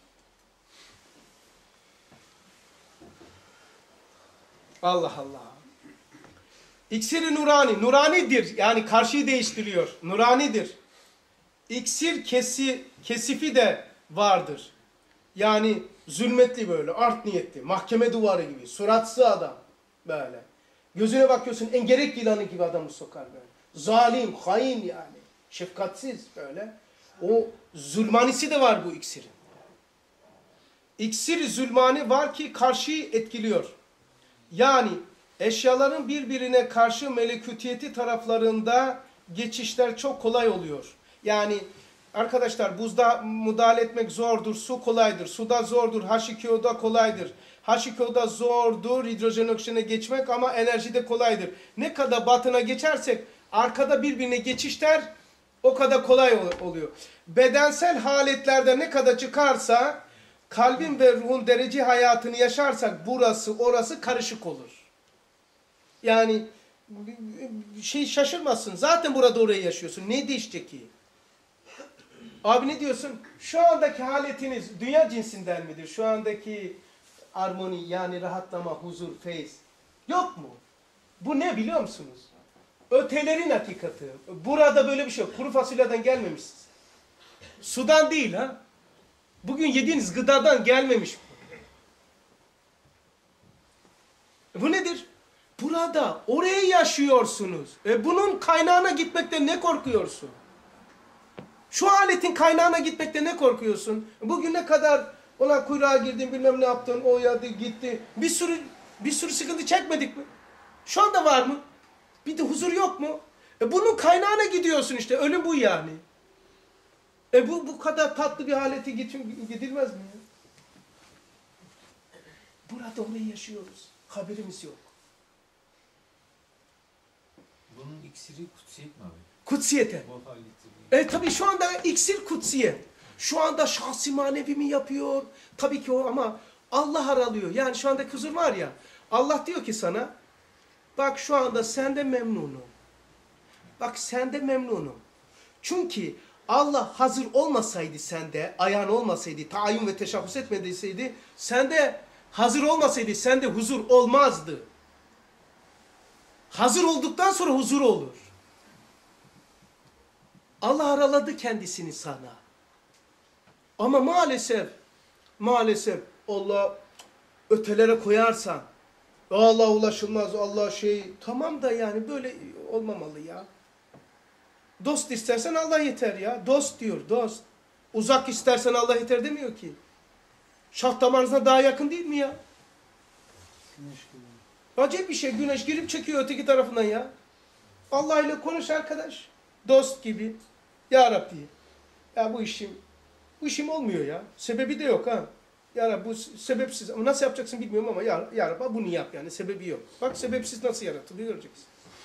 Allah Allah. İksir-i nurani. Nuranidir. Yani karşıyı değiştiriyor. Nuranidir. İksir kesi, kesifi de vardır. Yani zulmetli böyle, art niyetli, mahkeme duvarı gibi, suratsı adam böyle. Gözüne bakıyorsun engerek yılanı gibi adamı sokar böyle. Zalim, hain yani. Şefkatsiz böyle. O zulmanisi de var bu iksirin. İksir zulmani var ki karşıyı etkiliyor. Yani eşyaların birbirine karşı melekutiyeti taraflarında geçişler çok kolay oluyor. Yani arkadaşlar buzda müdahale etmek zordur, su kolaydır. Suda zordur, H iki O'da kolaydır. H iki O'da zordur hidrojen oksijene geçmek ama enerji de kolaydır. Ne kadar batına geçersek arkada birbirine geçişler o kadar kolay oluyor. Bedensel haletlerde ne kadar çıkarsa kalbin ve ruhun derece hayatını yaşarsak burası orası karışık olur. Yani şey şaşırmasın. Zaten burada orayı yaşıyorsun. Ne değişecek ki? Abi ne diyorsun? Şu andaki haletiniz dünya cinsinden midir? Şu andaki armoni yani rahatlama, huzur, feyz yok mu? Bu ne biliyor musunuz? Ötelerin hakikati. Burada böyle bir şey yok. Kuru fasulyeden gelmemişsiniz. Sudan değil ha. Bugün yediğiniz gıdadan gelmemiş bu. Bu nedir? Burada oraya yaşıyorsunuz. E bunun kaynağına gitmekten ne korkuyorsun? Şu aletin kaynağına gitmekte ne korkuyorsun? Bugün ne kadar ona kuyruğa girdin, bilmem ne yaptın, o yadı gitti. Bir sürü bir sürü sıkıntı çekmedik mi? Şu anda var mı? Bir de huzur yok mu? E bunun kaynağına gidiyorsun işte. Ölüm bu yani. E bu bu kadar tatlı bir halete gidilmez mi ya? Burada orayı yaşıyoruz. Haberimiz yok. Bunun iksiri kutsiyet mi abi? Kutsiyete. Bu haleti. E tabii şu anda iksir kutsiyet. Şu anda şahsi manevi mi yapıyor? Tabii ki o ama Allah aralıyor. Yani şu anda huzur var ya. Allah diyor ki sana bak şu anda sende memnunum. Bak sende memnunum. Çünkü Allah hazır olmasaydı sende, ayağın olmasaydı, tayin ve teşabbüs etmediyseydi, sende hazır olmasaydı sende huzur olmazdı. Hazır olduktan sonra huzur olur. Allah araladı kendisini sana. Ama maalesef, maalesef Allah ötelere koyarsan, Allah ulaşılmaz, Allah şey, tamam da yani böyle olmamalı ya. Dost istersen Allah yeter ya. Dost diyor, dost. Uzak istersen Allah yeter demiyor ki. Şah damarınızına daha yakın değil mi ya? Güneş gibi. Acayip bir şey. Güneş girip çekiyor öteki tarafından ya. Allah ile konuş arkadaş. Dost gibi. Ya Rabbi. Ya bu işim, bu işim olmuyor ya. Sebebi de yok ha. Ya Rabbi bu sebepsiz. Ama nasıl yapacaksın bilmiyorum ama ya, ya Rabbi bunu yap yani. Sebebi yok. Bak sebepsiz nasıl yaratılıyor göreceksin.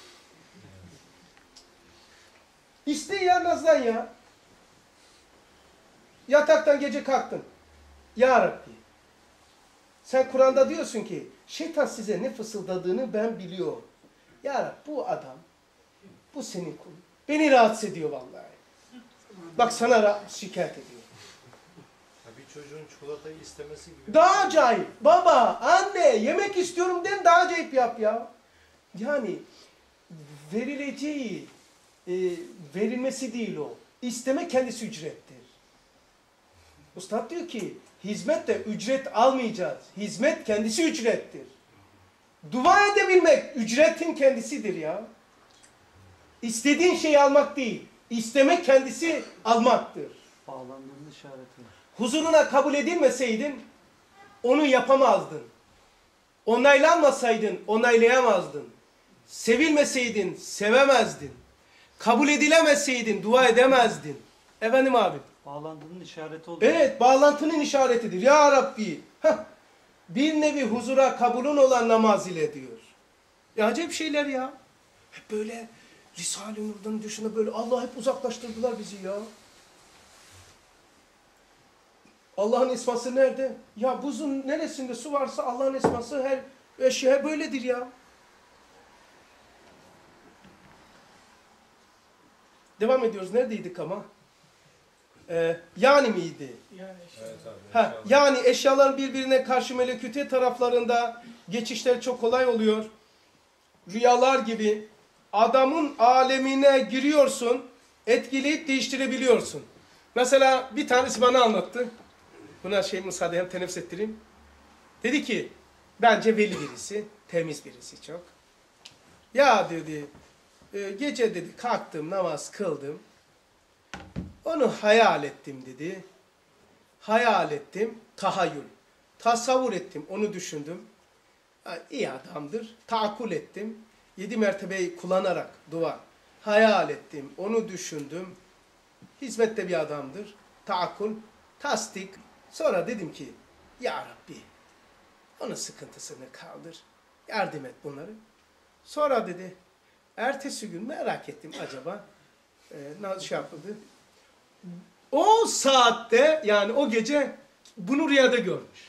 İste ya Nazlan ya. Yataktan gece kalktın. Ya Rabbi. Sen Kur'an'da diyorsun ki şeytan size ne fısıldadığını ben biliyorum. Ya Rabbi bu adam, bu senin kulun. Beni rahatsız ediyor vallahi. Bak sana şikayet ediyor. Ya bir çocuğun çikolatayı istemesi gibi. Daha acayip. Baba, anne yemek istiyorum den daha acayip yap ya. Yani verileceği, e, verilmesi değil o. İsteme kendisi ücrettir. Ustad diyor ki hizmette ücret almayacağız. Hizmet kendisi ücrettir. Dua edebilmek ücretin kendisidir ya. İstediğin şeyi almak değil. İstemek kendisi almaktır. Bağlandığının işareti var. Huzuruna kabul edilmeseydin onu yapamazdın. Onaylanmasaydın onaylayamazdın. Sevilmeseydin sevemezdin. Kabul edilemeseydin dua edemezdin. Efendim abi. Bağlandığının işareti oldu. Evet bağlantının işaretidir. Ya Rabbi. Heh, bir nevi huzura kabulün olan namaz ile diyor. Ya acayip şeyler ya. Hep böyle Risale-i Nur'dan dışına böyle Allah hep uzaklaştırdılar bizi ya. Allah'ın esması nerede? Ya buzun neresinde su varsa Allah'ın esması her eşya böyledir ya. Devam ediyoruz. Neredeydik ama? Ee, yani miydi? Yani Evet abi. Ha, yani eşyaların birbirine karşı meleküte taraflarında geçişler çok kolay oluyor. Rüyalar gibi adamın alemine giriyorsun, etkileyip değiştirebiliyorsun. Mesela bir tanesi bana anlattı. Buna şey müsaade hem teneffüs ettireyim. Dedi ki, bence veli birisi, temiz birisi çok. Ya dedi, e, gece dedi kalktım, namaz kıldım. Onu hayal ettim dedi. Hayal ettim, tahayyül. Tasavvur ettim, onu düşündüm. Ha, iyi adamdır. Taakkul ettim. Yedi mertebeyi kullanarak dua. Hayal ettim, onu düşündüm. Hizmette bir adamdır. Taakkul, tasdik. Sonra dedim ki, Ya Rabbi, onun sıkıntısını kaldır. Yardım et bunları. Sonra dedi, ertesi gün merak ettim acaba e, nasıl şey yapıldı. O saatte yani o gece bunu rüyada görmüş.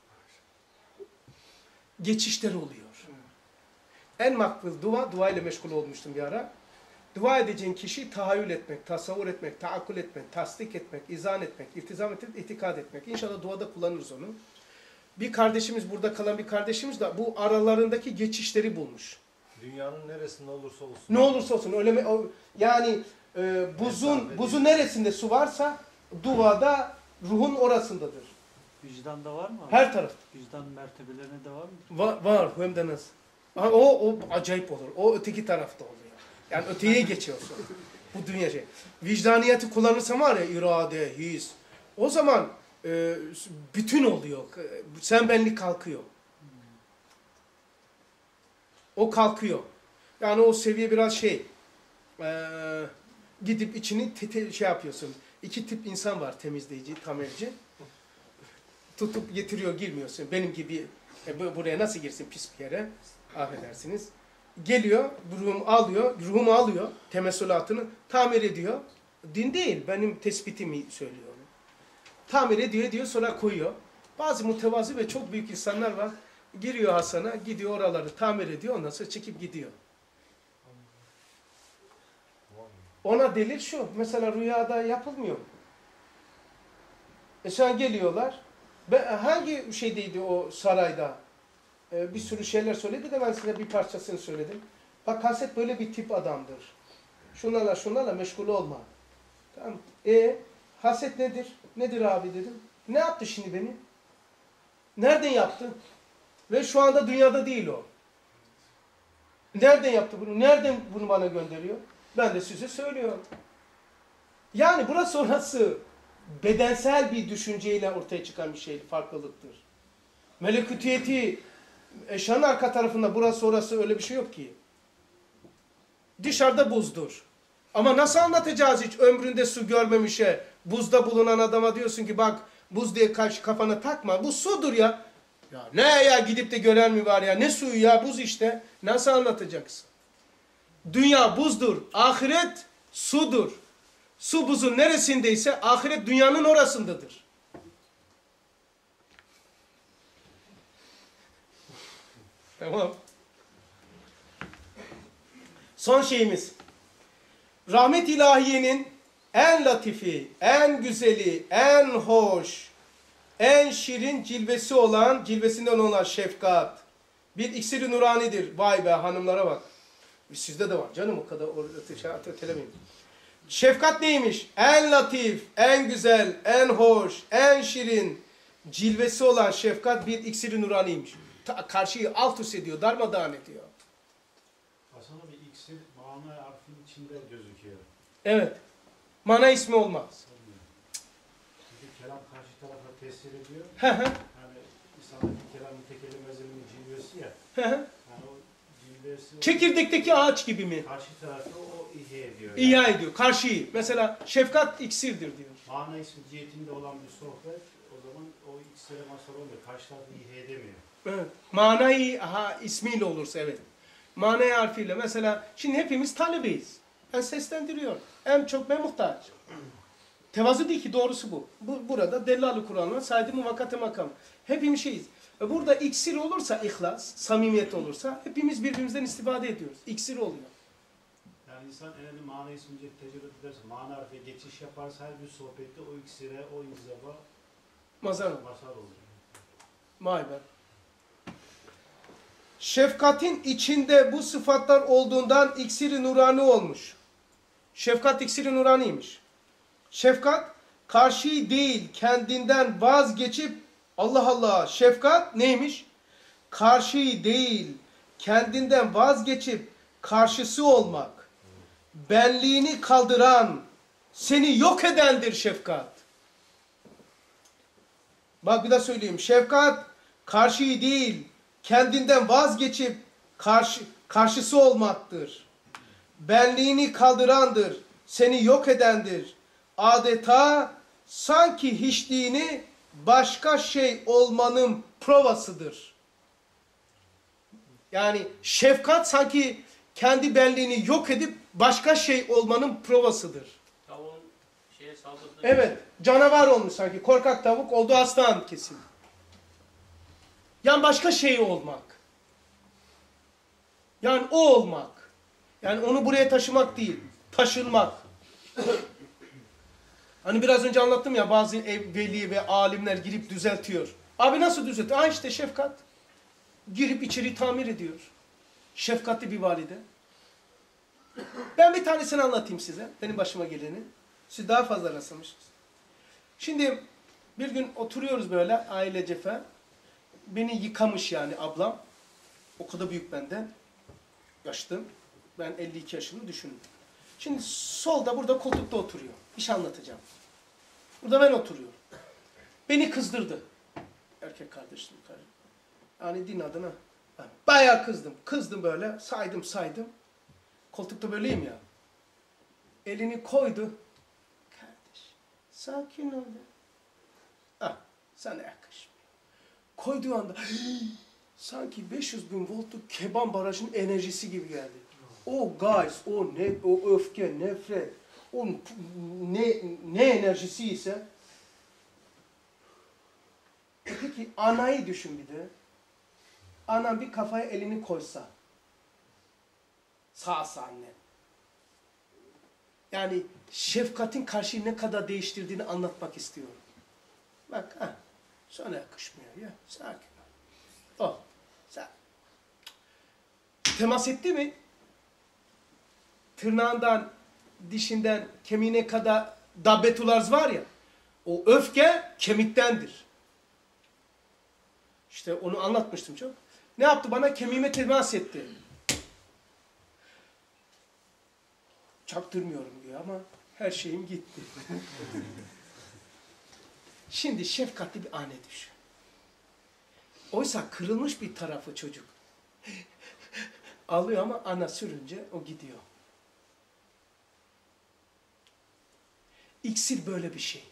Geçişler oluyor. En makbul dua, dua ile meşgul olmuştum bir ara. Dua edeceğin kişi tahayyül etmek, tasavvur etmek, taakkul etmek, tasdik etmek, izan etmek, iltizam etmek, itikad etmek. İnşallah duada kullanırız onu. Bir kardeşimiz, burada kalan bir kardeşimiz de bu aralarındaki geçişleri bulmuş. Dünyanın neresinde olursa olsun. Ne olursa olsun öyle mi? o- Yani e, buzun buzun neresinde su varsa duada ruhun orasındadır. Vicdanda var mı? abi? Her taraf. Vicdan mertebelerine de var mı? Var, var hem de nasıl? Ha, o, o acayip olur. O öteki tarafta oluyor. Yani öteye geçiyorsun. Bu dünya şey. Vicdaniyeti kullanırsan var ya irade, his. O zaman e, bütün oluyor. Sen benlik kalkıyor. O kalkıyor. Yani o seviye biraz şey. E, gidip içini tete, şey yapıyorsun. İki tip insan var, temizleyici, tamirci. Tutup getiriyor, girmiyorsun. Benim gibi e, bu- buraya nasıl girsin pis bir yere? Affedersiniz. Geliyor, ruhumu alıyor, ruhumu alıyor, temessülatını tamir ediyor. Din değil, benim tespitimi söylüyorum. Tamir ediyor, ediyor, sonra koyuyor. Bazı mütevazı ve çok büyük insanlar var. Giriyor Hasan'a, gidiyor oraları tamir ediyor, ondan sonra çekip gidiyor. Ona delil şu, mesela rüyada yapılmıyor. E şu an geliyorlar. Ben, hangi şeydeydi o sarayda? Ee, bir sürü şeyler söyledi de ben size bir parçasını söyledim. Bak Haset böyle bir tip adamdır. Şunlarla şunlarla meşgul olma. Tamam. E Haset nedir? Nedir abi dedim. Ne yaptı şimdi beni? Nereden yaptı? Ve şu anda dünyada değil o. Nereden yaptı bunu? Nereden bunu bana gönderiyor? Ben de size söylüyorum. Yani burası orası bedensel bir düşünceyle ortaya çıkan bir şey, farklılıktır. Melekutiyeti eşyanın arka tarafında burası orası öyle bir şey yok ki. Dışarıda buzdur. Ama nasıl anlatacağız hiç ömründe su görmemişe, buzda bulunan adama diyorsun ki bak buz diye karşı kafana takma. Bu sudur ya. Ya ne ya gidip de gören mi var ya? Ne suyu ya? Buz işte. Nasıl anlatacaksın? Dünya buzdur. Ahiret sudur. Su buzun neresindeyse ahiret dünyanın orasındadır. Tamam. Son şeyimiz. Rahmet ilahiyenin en latifi, en güzeli, en hoş, en şirin cilvesi olan, cilvesinden olan şefkat. Bir iksir-i nuranidir. Vay be hanımlara bak. Sizde de var canım o kadar ötelemeyin. Şefkat neymiş? En latif, en güzel, en hoş, en şirin cilvesi olan şefkat bir iksir-i nuraniymiş. Ta, karşıyı alt üst ediyor, darmadağın ediyor. Aslında bir iksir mana harfin içinde gözüküyor. Evet. Mana ismi olmaz. Çünkü kelam karşı tarafa tesir ediyor. Hı hı. Yani İslam'daki kelam mütekellim ezilinin cilvesi ya. Hı hı. Yani o cilvesi... Çekirdekteki ağaç gibi mi? Karşı tarafı o ihya ediyor. Yani. İhya ediyor. Karşıyı. Mesela şefkat iksirdir diyor. Mana ismi cihetinde olan bir sohbet o zaman o iksire mazhar olmuyor. Karşı tarafı ihya edemiyor. Evet. Manayı ha, ismiyle olursa evet. Manayı harfiyle. Mesela şimdi hepimiz talebeyiz. Ben seslendiriyorum. En çok ben muhtaç. Tevazu değil ki doğrusu bu. bu burada Delal-i Kur'an'la saydı muvakkate makam. Hepimiz şeyiz. E burada iksir olursa ihlas, samimiyet olursa hepimiz birbirimizden istifade ediyoruz. İksir oluyor. Yani insan en önemli mana ismi cihet tecrübe ederse, mana harfe geçiş yaparsa her bir sohbette o iksire, o inzaba Mazhar mazhar olur. Vay be. Şefkatin içinde bu sıfatlar olduğundan iksir-i nurani olmuş. Şefkat iksir-i nuraniymiş. Şefkat karşıyı değil kendinden vazgeçip Allah Allah şefkat neymiş? Karşıyı değil kendinden vazgeçip karşısı olmak. Benliğini kaldıran, seni yok edendir şefkat. Bak bir daha söyleyeyim. Şefkat karşıyı değil kendinden vazgeçip karşı, karşısı olmaktır. Benliğini kaldırandır. Seni yok edendir. Adeta sanki hiçliğini başka şey olmanın provasıdır. Yani şefkat sanki kendi benliğini yok edip başka şey olmanın provasıdır. Tavuğun şeye saldırdığı... Evet, canavar olmuş sanki. Korkak tavuk oldu aslan kesin. Yani başka şey olmak. Yani o olmak. Yani onu buraya taşımak değil, taşınmak. Hani biraz önce anlattım ya bazı ev, veli ve alimler girip düzeltiyor. Abi nasıl düzeltiyor? Ha işte şefkat. Girip içeri tamir ediyor. Şefkatli bir valide. Ben bir tanesini anlatayım size. Benim başıma geleni. Siz daha fazla rastlamışsınız. Şimdi bir gün oturuyoruz böyle ailece falan. Beni yıkamış yani ablam. O kadar büyük benden. Yaşlı. Ben elli iki yaşını düşünün. Şimdi solda burada koltukta oturuyor. Bir şey anlatacağım. Burada ben oturuyorum. Beni kızdırdı. Erkek kardeşim. Yani din adına. Ben bayağı kızdım. Kızdım böyle. Saydım saydım. Koltukta böyleyim ya. Elini koydu. Kardeş. Sakin ol. Ah, sana yakışmıyor. Koyduğu anda sanki beş yüz bin voltluk Keban Barajı'nın enerjisi gibi geldi. O gaz, o ne, o öfke, nefret, o ne, ne enerjisi ise. E peki anayı düşün bir de. Ana bir kafaya elini koysa. Sağsa anne. Yani şefkatin karşıyı ne kadar değiştirdiğini anlatmak istiyorum. Bak ha, sana yakışmıyor ya. Sakin ol. O, sen. Temas etti mi? Tırnağından, dişinden, kemiğine kadar dabbetularz var ya. O öfke kemiktendir. İşte onu anlatmıştım çok. Ne yaptı bana? Kemiğime temas etti. Çaktırmıyorum diyor ama her şeyim gitti. Şimdi şefkatli bir anne düşün. Oysa kırılmış bir tarafı çocuk. Alıyor ama ana sürünce o gidiyor. İksir böyle bir şey.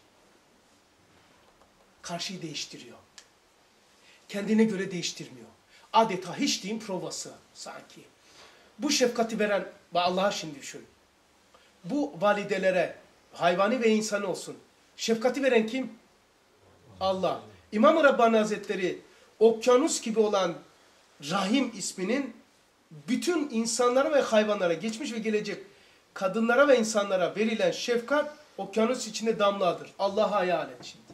Karşıyı değiştiriyor. Kendine göre değiştirmiyor. Adeta hiçliğin provası sanki. Bu şefkati veren, Allah'a şimdi düşün. Bu validelere, hayvani ve insani olsun. Şefkati veren kim? Allah. İmam-ı Rabbani Hazretleri, okyanus gibi olan Rahim isminin bütün insanlara ve hayvanlara, geçmiş ve gelecek kadınlara ve insanlara verilen şefkat, okyanus içinde damladır. Allah'a hayal et şimdi.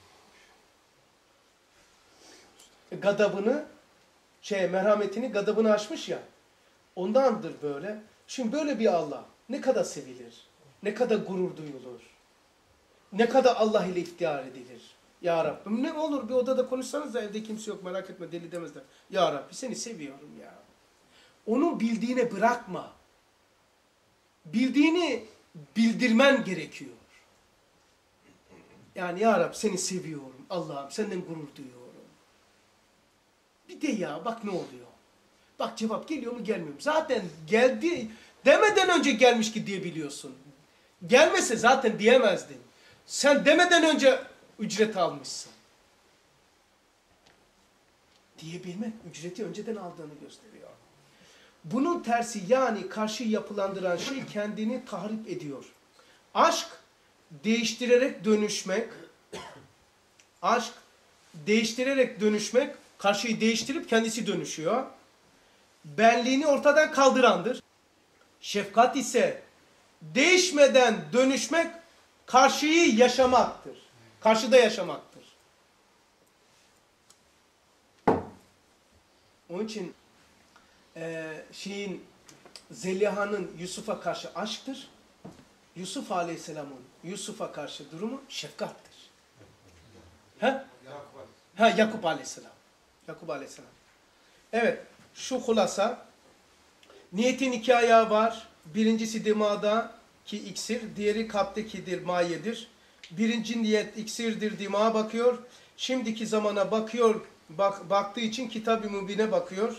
Gadabını, şey, merhametini, gadabını aşmış ya. Ondandır böyle. Şimdi böyle bir Allah ne kadar sevilir, ne kadar gurur duyulur, ne kadar Allah ile iftihar edilir. Ya Rabbim, ne olur bir odada konuşsanız da evde kimse yok, merak etme, deli demezler. Ya Rabbi seni seviyorum ya. Onun bildiğine bırakma. Bildiğini bildirmen gerekiyor. Yani ya Rabbi seni seviyorum. Allah'ım senden gurur duyuyorum. Bir de ya bak ne oluyor. Bak cevap geliyor mu gelmiyor mu? Zaten geldi demeden önce gelmiş ki diyebiliyorsun. Gelmese zaten diyemezdin. Sen demeden önce ücret almışsın. Diyebilmek ücreti önceden aldığını gösteriyor. Bunun tersi yani karşı yapılandıran şey kendini tahrip ediyor. Aşk değiştirerek dönüşmek, aşk değiştirerek dönüşmek, karşıyı değiştirip kendisi dönüşüyor. Benliğini ortadan kaldırandır. Şefkat ise değişmeden dönüşmek, karşıyı yaşamaktır. Karşıda yaşamaktır. Onun için e, şeyin Zeliha'nın Yusuf'a karşı aşktır. Yusuf Aleyhisselam'ın Yusuf'a karşı durumu şefkattir. He? Ha, Yakup Aleyhisselam. Yakup Aleyhisselam. Evet, şu hulasa. Niyetin iki ayağı var. Birincisi dimağda ki iksir, diğeri kalptekidir, mayedir. Birinci niyet iksirdir, dimağa bakıyor. Şimdiki zamana bakıyor, bak, baktığı için Kitab-ı Mübin'e bakıyor.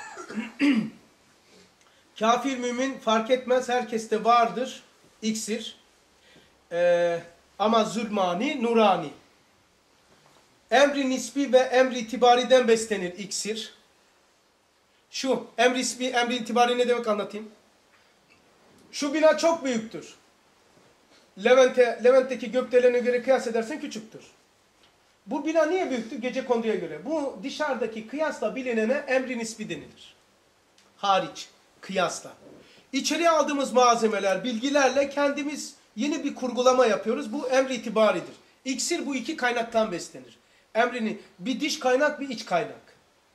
Kafir mümin fark etmez, herkeste vardır iksir. Ee, ama zulmani, nurani. Emri nisbi ve emri itibariden beslenir iksir. Şu emri nisbi, emri itibari ne demek anlatayım. Şu bina çok büyüktür. Levent'e, Levent'teki gökdelene göre kıyas edersen küçüktür. Bu bina niye büyüktür? Gecekonduya göre. Bu dışarıdaki kıyasla bilinene emri nisbi denilir. Hariç, kıyasla. İçeriye aldığımız malzemeler, bilgilerle kendimiz yeni bir kurgulama yapıyoruz. Bu emri itibaridir. İksir bu iki kaynaktan beslenir. Emrini bir dış kaynak, bir iç kaynak.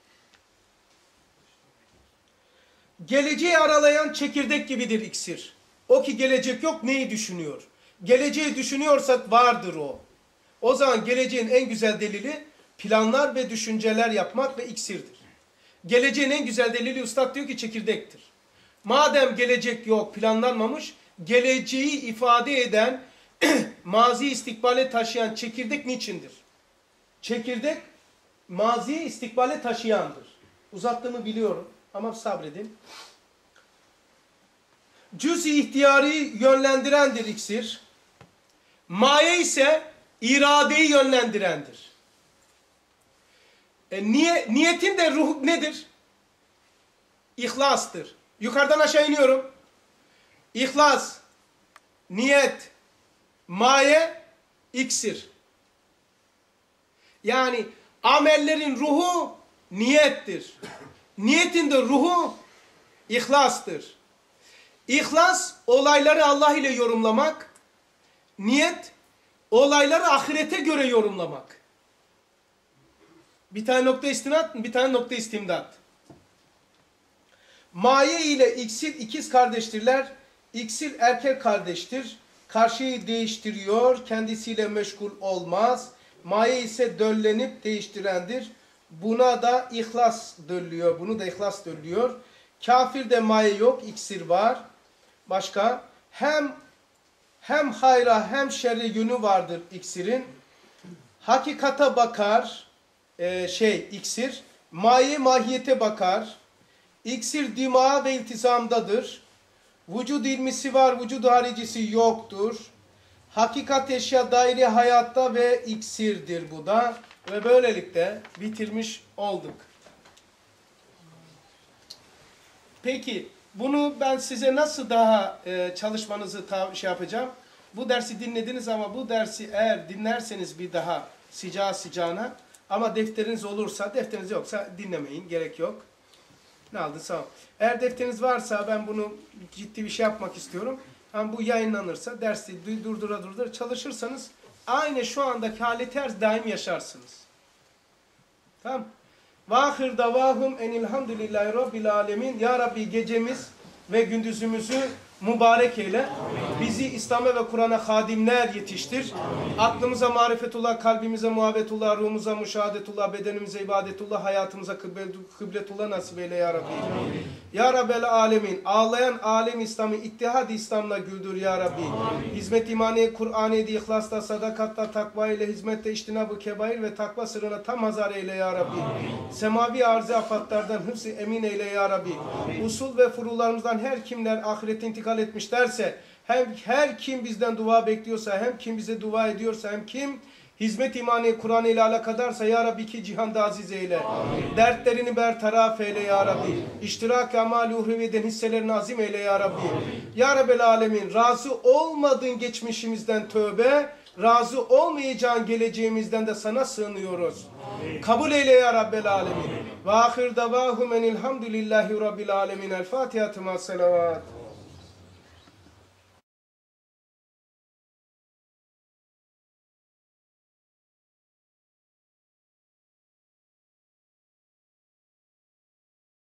Geleceği aralayan çekirdek gibidir iksir. O ki gelecek yok, neyi düşünüyor? Geleceği düşünüyorsak vardır o. O zaman geleceğin en güzel delili planlar ve düşünceler yapmak ve iksirdir. Geleceğin en güzel delili Üstad diyor ki çekirdektir. Madem gelecek yok, planlanmamış, geleceği ifade eden, mazi istikbale taşıyan çekirdek niçindir? Çekirdek, mazi istikbale taşıyandır. Uzattığımı biliyorum ama sabredin. Cüz-i ihtiyarı yönlendirendir iksir. Maye ise iradeyi yönlendirendir. E, niye, niyetin de ruh nedir? İhlastır. Yukarıdan aşağı iniyorum. İhlas, niyet, maye, iksir. Yani amellerin ruhu niyettir. Niyetin de ruhu İhlastır. İhlas olayları Allah ile yorumlamak, niyet olayları ahirete göre yorumlamak. Bir tane nokta istinat, bir tane nokta istimdat. Maye ile iksir ikiz kardeştirler. İksir erkek kardeştir. Karşıyı değiştiriyor, kendisiyle meşgul olmaz. Maye ise döllenip değiştirendir. Buna da ihlas dönülüyor. Bunu da ihlas dönülüyor. Kafirde maye yok, iksir var. Başka? Hem hem hayra hem şerre yönü vardır iksirin. Hakikata bakar e, şey iksir. Maye mahiyete bakar. İksir dimağa ve iltizamdadır. Vücud ilmisi var, vücud haricisi yoktur. Hakikat eşya daire hayatta ve iksirdir bu da. Ve böylelikle bitirmiş olduk. Peki bunu ben size nasıl daha e, çalışmanızı şey yapacağım? Bu dersi dinlediniz ama bu dersi eğer dinlerseniz bir daha sıcağı sıcağına ama defteriniz olursa, defteriniz yoksa dinlemeyin, gerek yok. Ne aldın sağ ol. Eğer defteriniz varsa ben bunu ciddi bir şey yapmak istiyorum. Ama bu yayınlanırsa dersi durdura durdura çalışırsanız aynı şu andaki haleti her daim yaşarsınız. Tamam. Vahir davahum enilhamdülillahi rabbil alemin. Ya Rabbi gecemiz ve gündüzümüzü mübarek eyle. Bizi İslam'a ve Kur'an'a hadimler yetiştir. Aklımıza marifetullah, kalbimize muhabbetullah, ruhumuza müşahadetullah, bedenimize ibadetullah, hayatımıza kıbletullah nasip eyle ya Rabbi. Ya Rabbel alemin. Ağlayan alem İslam'ı ittihad İslam'la güldür ya Rabbi. Hizmet imani, Kur'an'ı ihlasla, sadakatla, takva ile, hizmette iştinab-ı kebair ve takva sırrına tam hazar eyle ya Rabbi. Semavi arz-ı afatlardan hıfz-ı emin eyle ya Rabbi. Usul ve furularımızdan her kimler ahirete intikal etmişlerse, hem her kim bizden dua bekliyorsa, hem kim bize dua ediyorsa, hem kim hizmet imani Kur'an ile alakadarsa ya Rabbi ki cihanda aziz eyle. Amin. Dertlerini bertaraf eyle ya Rabbi. İştirak amal-i uhreviyeden hisselerini azim eyle ya Rabbi. Amin. Ya Rabbel alemin, razı olmadığın geçmişimizden tövbe, razı olmayacağın geleceğimizden de sana sığınıyoruz. Amin. Kabul eyle ya Rabbel alemin. Ve ahir davahum enilhamdülillahi rabbil alemin. El Fatiha-tı ma'as-selavat.